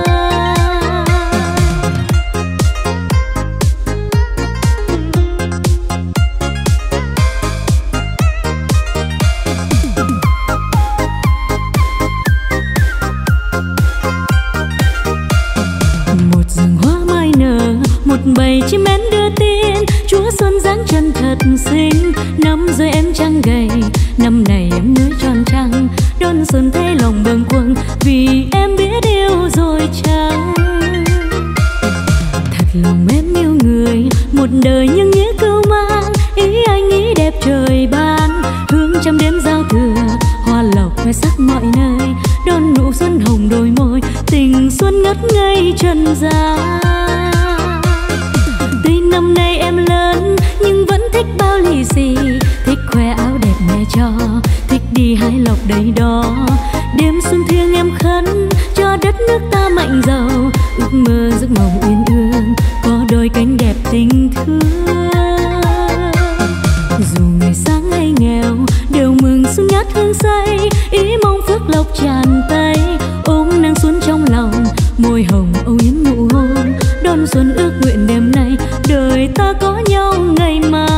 Một rừng hoa mai nở, một bầy chim én đưa tin, Chúa xuân dáng chân thật xinh. Năm rồi em trăng gầy, năm này em mới tròn trăng, đón xuân thấy lòng bâng khuâng vì em biết yêu rồi chăng. Thật lòng em yêu người, một đời nhưng nghĩa cưu mang, ý anh nghĩ đẹp trời ban. Hương trăm đêm giao thừa, hoa lộc khoe sắc mọi nơi, đón nụ xuân hồng đôi môi, tình xuân ngất ngây trần gian. Tuy năm nay em lớn nhưng vẫn thích bao lì xì, thích khoe áo đẹp mẹ cho, thích đi hái lộc đầy đó. Đêm xuân thiêng em khấn cho đất nước ta mạnh giàu, ước mơ giấc mộng uyên ương có đôi cánh đẹp tình thương. Dù người sáng hay nghèo đều mừng xuân ngát hương say, ý mong phước lộc tràn tay, ôm nắng xuân trong lòng, môi hồng âu yếm nụ hôn, đón xuân ước nguyện đêm nay đời ta có nhau ngày mai.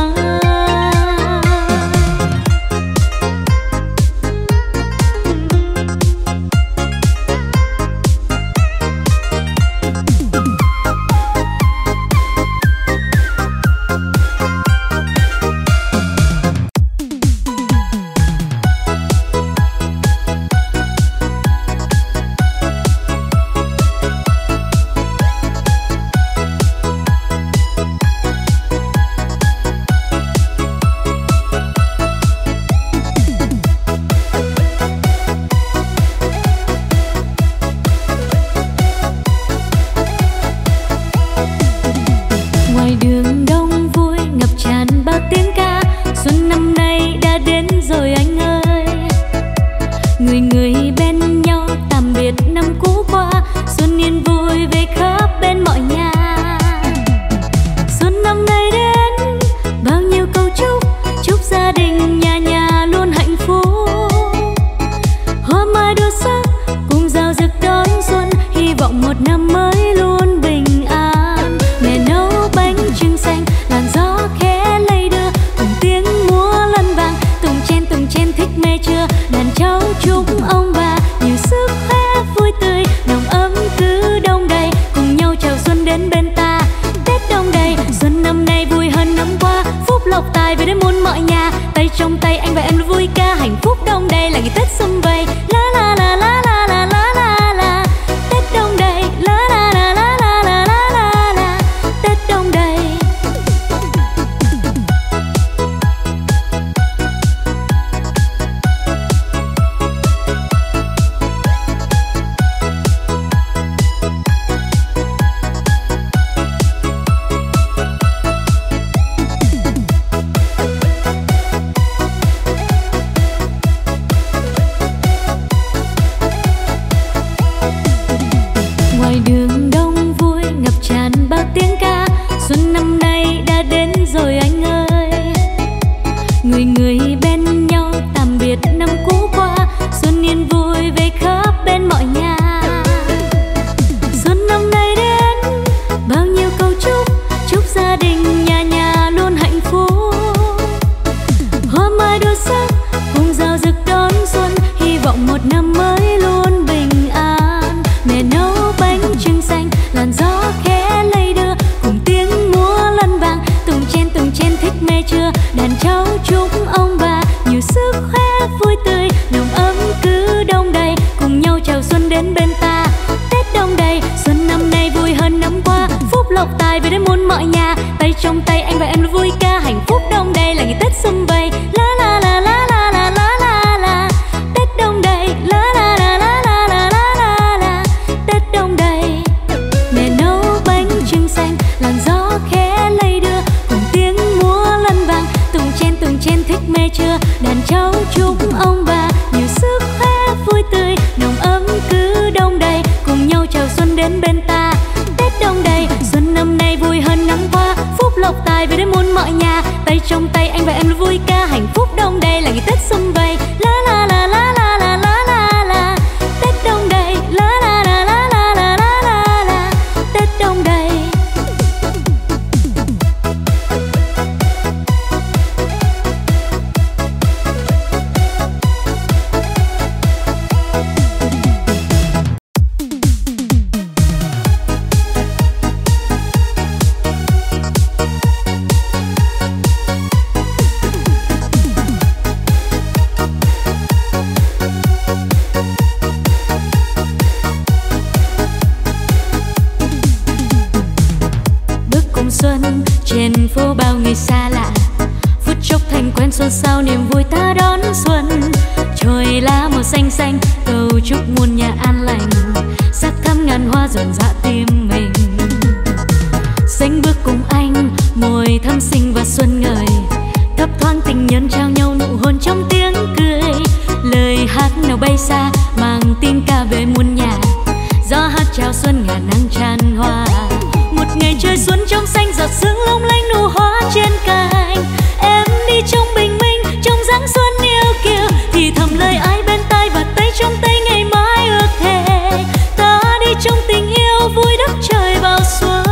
La la la la la la la la la, Tết đông đầy la trong tay anh và em luôn vui ca hạnh phúc đông đầy là ngày Tết sum vầy. La la la la la la la la la Tết đông đầy. La la la la la la la la la Tết đông đầy. Mẹ nấu bánh trưng xanh, làn gió khẽ lay đưa, cùng tiếng múa lân vang, tùng chen tùng chen thích mê chưa. Đàn cháu chúc ông bà nhiều sức khỏe vui tươi, nồng ấm cứ đông đầy, cùng nhau chào xuân đến bên ta. Tết đông đầy, xuân năm nay vui hơn năm qua, phúc lộc tài về đến muôn mọi nhà. Tay trong tay anh và em luôn vui ca hạnh phúc đông đầy là ngày Tết sum vầy. La la la la la la la la la Tết đông đầy. La la la la la la la la la Tết đông đầy. Xuân trên phố bao người xa lạ, phút chốc thành quen xuân sau niềm vui ta đón xuân. Chồi lá màu xanh xanh cầu chúc muôn nhà an lành, sắc thắm ngàn hoa rộn rã tim mình. Xanh bước cùng anh môi thắm xinh và xuân ngời, thấp thoáng tình nhân trao nhau nụ hôn trong tiếng cười. Lời hát nào bay xa mang tin ca về muôn nhà, gió hát chào xuân ngàn nắng tràn hoa. Một ngày trời xuân trong xanh giọt sương long lanh nụ hoa trên cành. Em đi trong bình minh trong dáng xuân yêu kiều, thì thầm lời ai bên tai và tay trong tay ngày mai ước thề. Ta đi trong tình yêu vui đất trời vào xuân.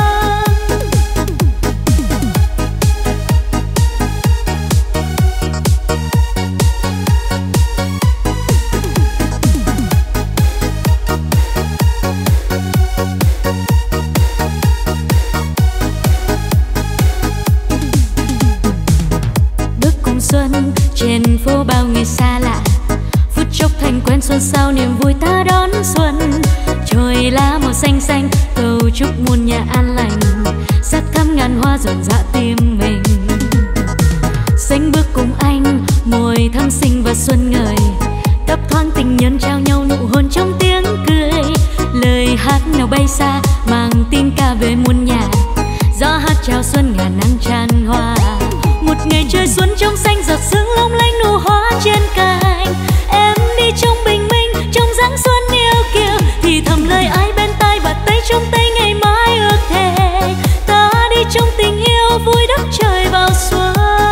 Xuân trên phố bao người xa lạ, phút chốc thành quen xuân sau niềm vui ta đón xuân. Chồi lá màu xanh xanh cầu chúc muôn nhà an lành, sắc thắm ngàn hoa rộn rã tim mình. Xanh bước cùng anh môi thắm xinh và xuân ngời, thấp thoáng tình nhân trao nhau nụ hôn trong tiếng cười. Lời hát nào bay xa mang tin ca về muôn nhà, gió hát chào xuân ngàn nắng tràn hoa. Một ngày trời xuân trong xanh giọt sương long lanh nụ hoa trên cành. Em đi trong bình minh trong dáng xuân yêu kiều, thì thầm lời ai bên tai và tay trong tay ngày mai ước thề. Ta đi trong tình yêu vui đất trời vào xuân.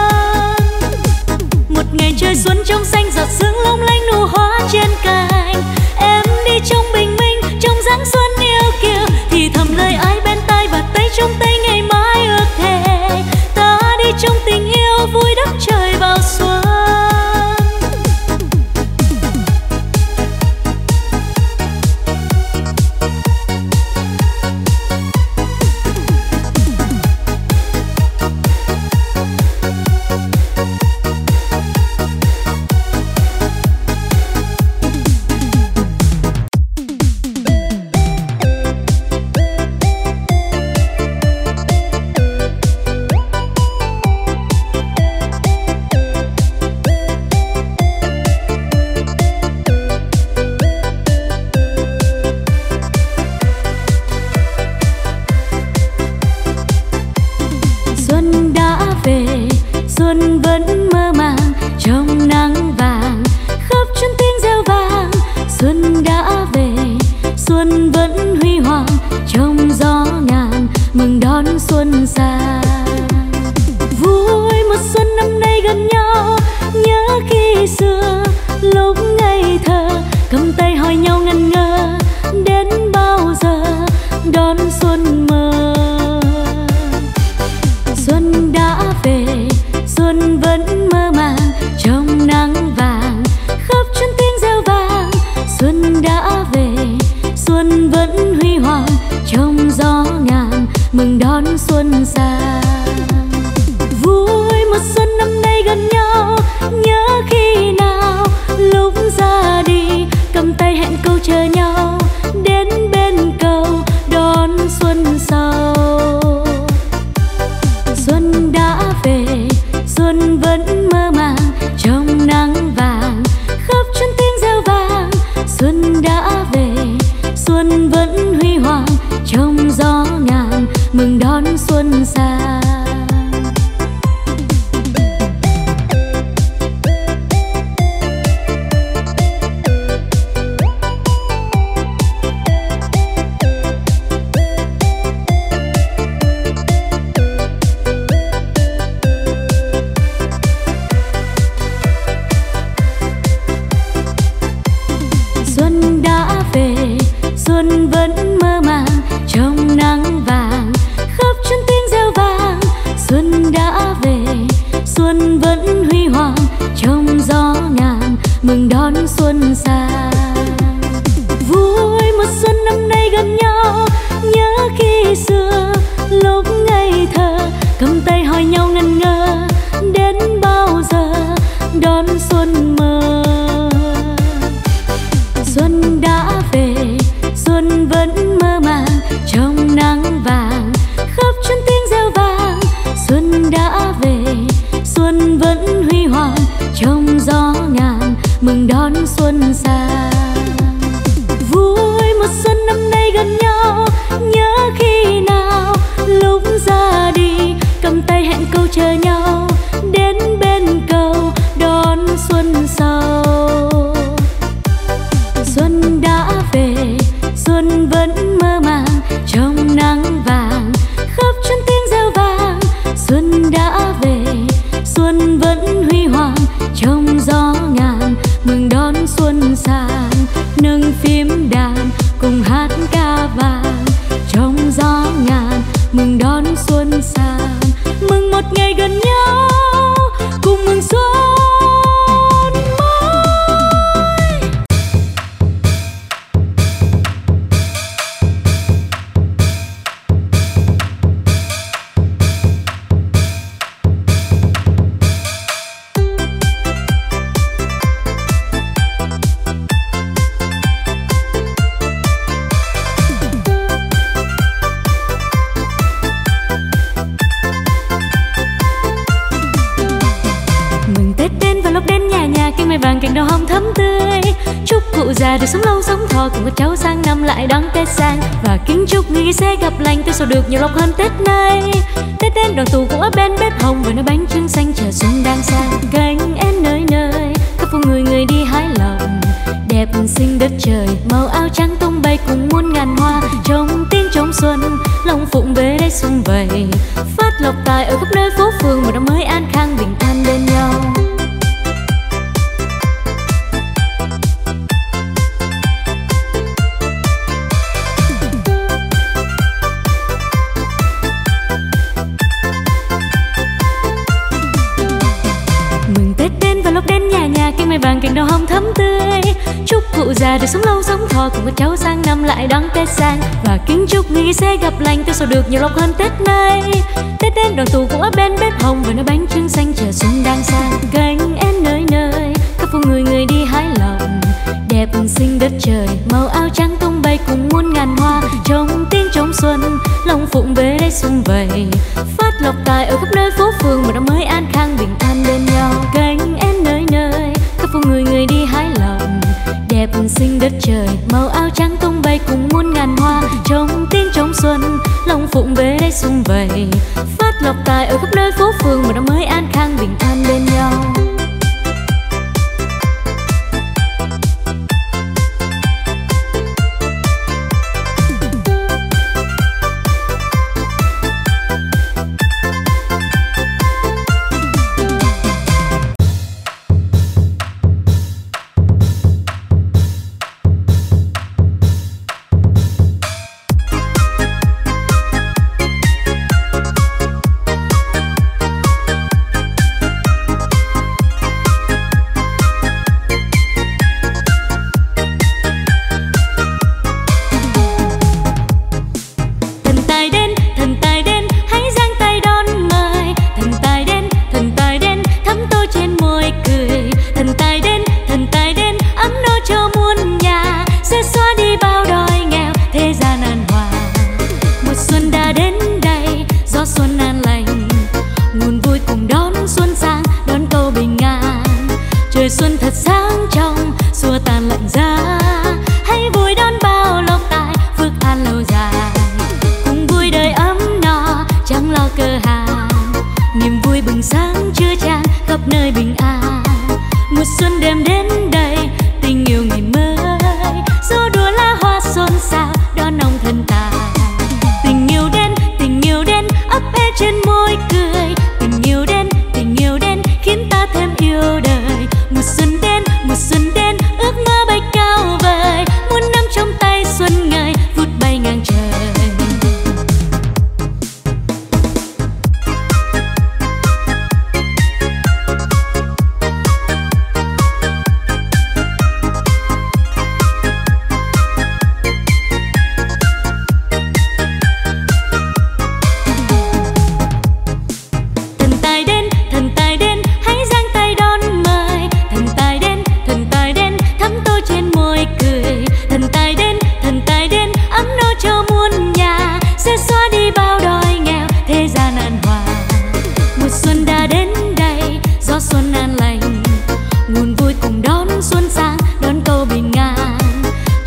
Một ngày trời xuân trong xanh giọt sương long lanh nụ hoa trên cành. Em đi trong bình minh trong dáng xuân yêu kiều, thì thầm lời ai bên tai và tay trong tay ngày mai ước thề. Ta đi trong tình yêu vui đất trời vào xuân. Xuân vẫn mơ màng trong nắng vàng, khắp chân tiếng reo vang. Xuân đã về, xuân vẫn huy hoàng trong gió ngàn, mừng đón xuân sang. Vui một xuân năm nay gần nhau, nhớ khi xưa lúc ngây thơ, cầm tay hỏi nhau ngần ngơ, đến bao giờ đón xuân mơ. Xuân đã về, xuân vẫn mơ màng trong nắng vàng, khắp chân tiếng reo vang. Xuân đã về, xuân vẫn huy hoàng trong gió ngàn, mừng đón xuân sang. Vui một xuân năm nay gần nhau, nhớ khi nào lúc ra đi, cầm tay hẹn câu chờ nhau, đến bên cầu đón xuân sau. đã về, xuân vẫn huy hoàng trong gió ngàn, mừng đón xuân sang. Xuân đã về, xuân vẫn mơ màng trong nắng vàng, khắp chân tiếng reo vang. Xuân đã về, xuân vẫn huy hoàng trong gió ngàn, mừng đón xuân sang. Vui một xuân năm nay gần nhau, nhớ khi xưa lúc ngây thơ, cầm tay hỏi nhau ngần ngơ, đến bao giờ đón xuân mơ. Xuân đã về, xuân vẫn mơ màng trong nắng vàng, khắp chân tiếng reo vang. Xuân đã về, xuân vẫn huy hoàng trong gió ngàn, mừng đón xuân sang. Vui một xuân năm nay gần nhau, nhớ khi nào lúc ra đi, cầm tay hẹn câu chờ nhau, đến bên cầu đón xuân sau. Xuân đã về, xuân vẫn mơ màng trong nắng vàng, khắp chân tiếng reo vang. Xuân đã về, xuân vẫn huy hoàng trong gió ngàn, mừng đón xuân sang. Nâng phím đàn cùng hát ca vàng trong gió ngàn, mừng đón xuân sang. Mừng một ngày gần nhau, cùng mừng xuân. Vàng cành đào hồng thắm tươi, chúc cụ già được sống lâu sống thọ, cùng các cháu sang năm lại đón Tết sang. Và kính chúc người sẽ gặp lành, Tết sau được nhiều lộc hơn Tết nay. Tết đến đoàn tụ cũng ở bên bếp hồng, với nồi bánh trưng xanh chờ xuân đang sang. Cánh én nơi nơi, các phụ người người đi hái lộc, đẹp xinh đất trời, màu áo trắng tung bay cùng muôn ngàn hoa. Trong tiếng trống xuân, lòng phụng về đây sum vầy, phát lộc tài ở khắp nơi phố phường, một năm mới an khang bình an bên nhau. Vàng cành đào hồng thắm tươi, chúc cụ già được sống lâu sống thọ, cùng các cháu sang năm lại đón Tết sang. Và kính chúc người sẽ gặp lành, Tết sau được nhiều lộc hơn Tết nay. Tết đến đoàn tụ cũng ở bên bếp hồng, với nồi bánh trưng xanh chờ xuân đang sang. Cánh én nơi nơi, các phụ người người đi hái lộc, đẹp xinh đất trời, màu áo trắng tung bay cùng muôn ngàn hoa. Trong tiếng trống xuân, lòng phụng về đây sum vầy, phát lộc tài ở khắp nơi phố phường, một năm mới an khang bình an bên nhau. Cánh én nơi nơi, các phụ người người đi hái lộc, đẹp xinh đất trời, màu áo trắng tung bay cùng muôn ngàn hoa. Trong tiếng trống xuân, lòng phụng về đây sum vầy, phát lộc tài ở khắp nơi phố phường, một năm mới an khang bình an bên nhau.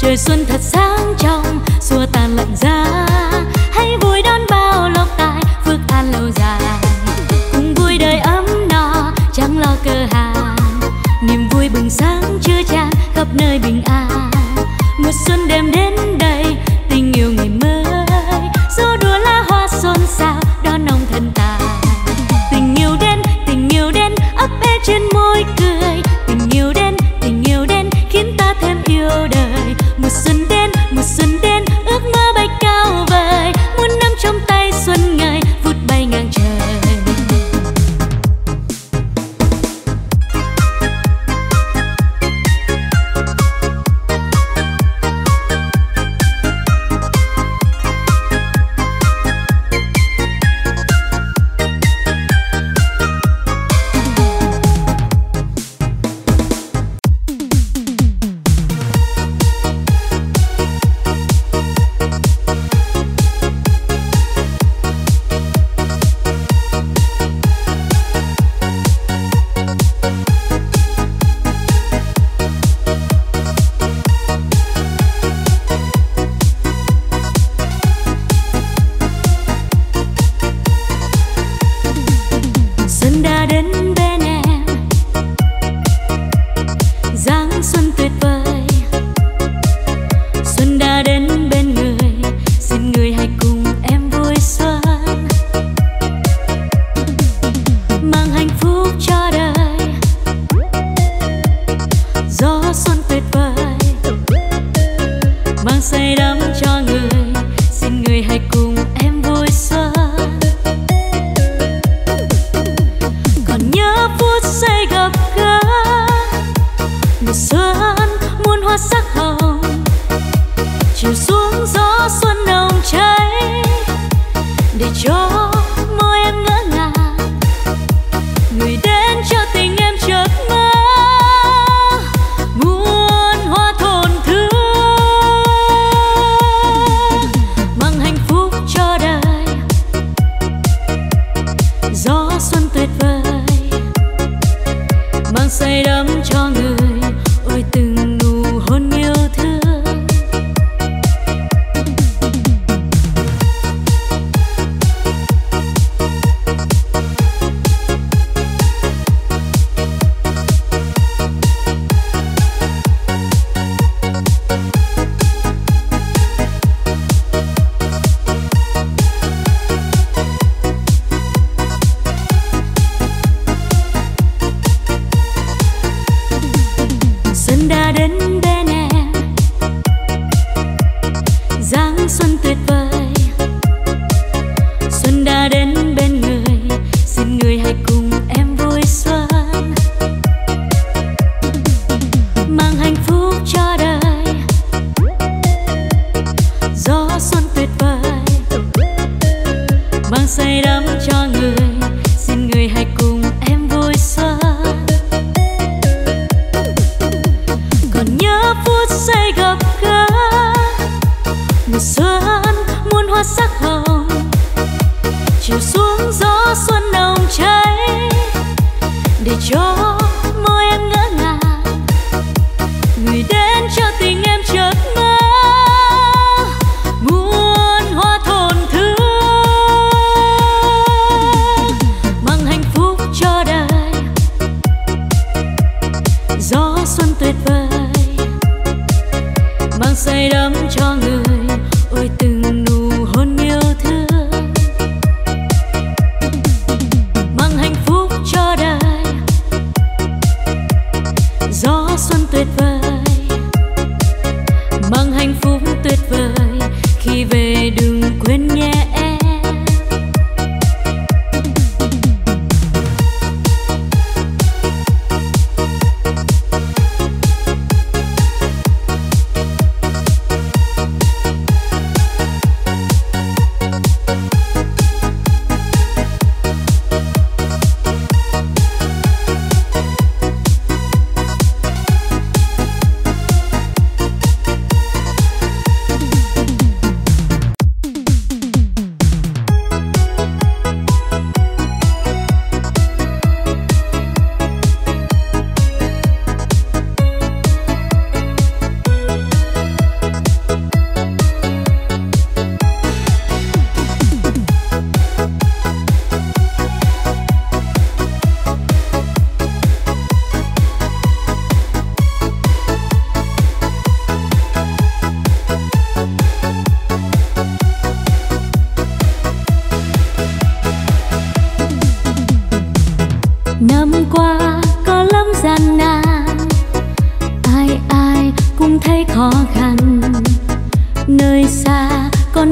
trời xuân thật sáng trong, xua tan lạnh giá. Hãy vui đón bao lộc tài, phước an lâu dài. Cùng vui đời ấm no, chẳng lo cơ hàn. Niềm vui bừng sáng chứa chan, khắp nơi bình an. Mùa xuân đêm đến đây, tình yêu ngày mới. Gió đùa lá hoa xôn xao, đón ông thần tài. Tình yêu đến, tình yêu đến, ấp ê trên môi cười. Tình yêu đến, tình yêu đến, khiến ta thêm yêu đời. Mùa xuân đến, mùa xuân đến, ước mơ bay cao vời. Muôn năm trong tay xuân ngời, vút bay ngang trời.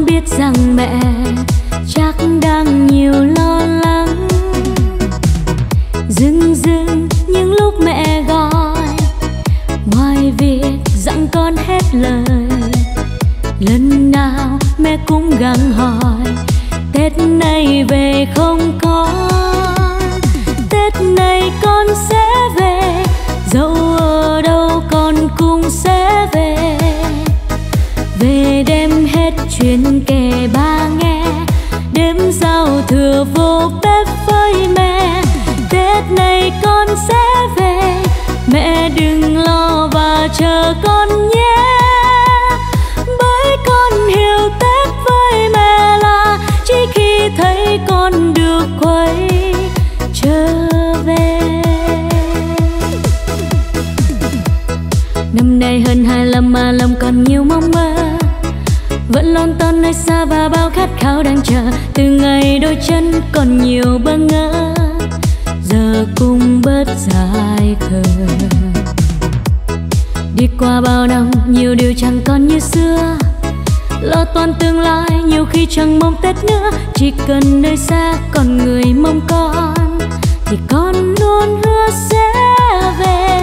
biết rằng mẹ chắc đang nhiều lo lắng. Dưng dưng những lúc mẹ gọi, ngoài việc dặn con hết lời, lần nào mẹ cũng gắng hỏi Tết này về không con, Tết này con sẽ về, dẫu ở đâu con cũng sẽ về. Về đêm hết chuyện kể ba nghe, đêm giao thừa vô bếp với mẹ. Tết này con sẽ về, mẹ đừng lo và chờ con nhé. Bởi con hiểu Tết với mẹ là chỉ khi thấy con được quay trở về. Năm nay hơn hai lăm mà lòng còn nhiều mong mơ, vẫn lon ton nơi xa và bao khát khao đang chờ. Từ ngày đôi chân còn nhiều bỡ ngỡ, giờ cũng bớt dài khờ. Đi qua bao năm nhiều điều chẳng còn như xưa, lo toan tương lai nhiều khi chẳng mong Tết nữa. Chỉ cần nơi xa còn người mong con thì con luôn hứa sẽ về.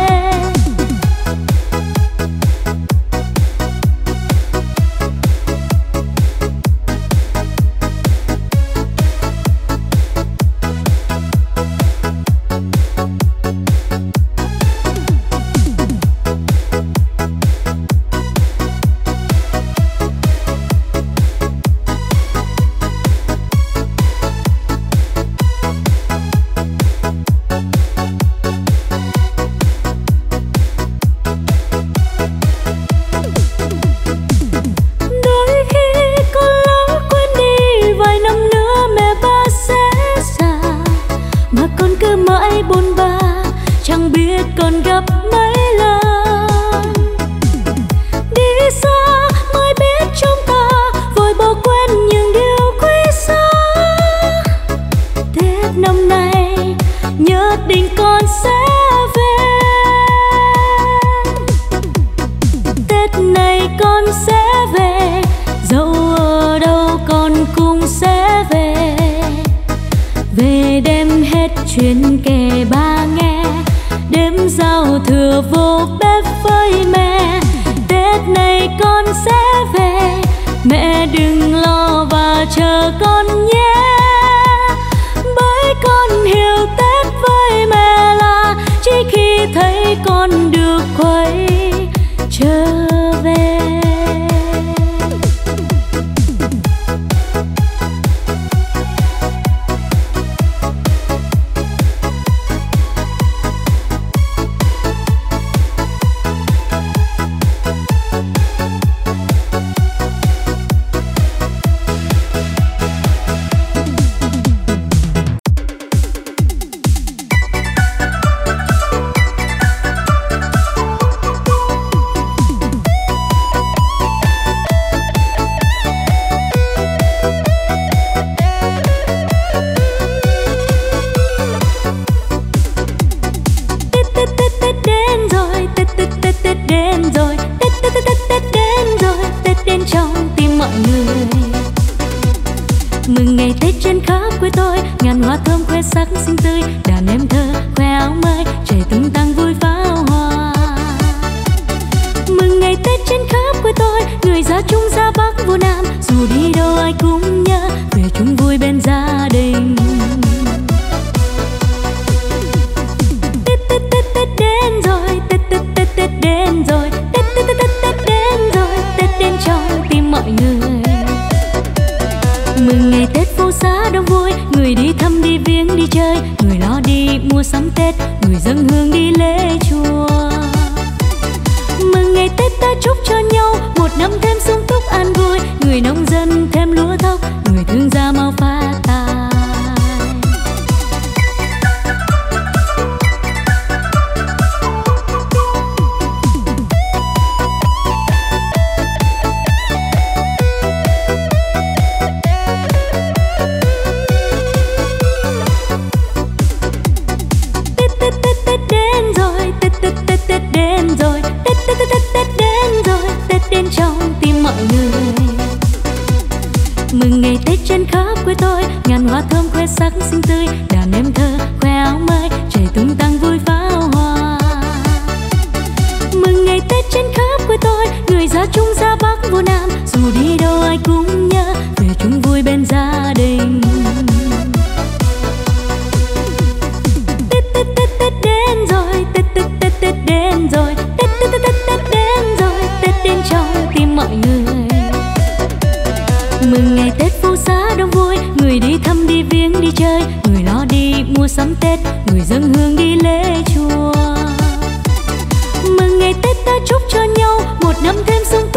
Chuyện kể ba nghe, đêm giao thừa vô bếp với mẹ. Tết này con sẽ về, mẹ đừng lo và chờ con nhé. Bởi con hiểu Tết với mẹ là chỉ khi thấy con được quay trở về. Mừng ngày Tết trên khắp quê tôi, ngàn hoa thơm khoe sắc xinh tươi, đàn em thơ khoe áo mới, trời tung tăng vui pháo hoa. Mừng ngày Tết trên khắp quê tôi, người ra Trung ra Bắc vô Nam, dù đi đâu ai cũng nhớ về chung vui bên gia đình. Tết Tết Tết Tết đến rồi, Tết Tết Tết Tết đến rồi, Tết Tết Tết Tết Tết đến rồi, Tết đến trong tim mọi người. Mừng ngày Tết phố xá đông vui, người đi thăm đi viếng đi chơi, người lo đi mua sắm Tết, người dâng hương đi lễ chùa. Mừng ngày Tết ta chúc cho nhau một năm thêm sung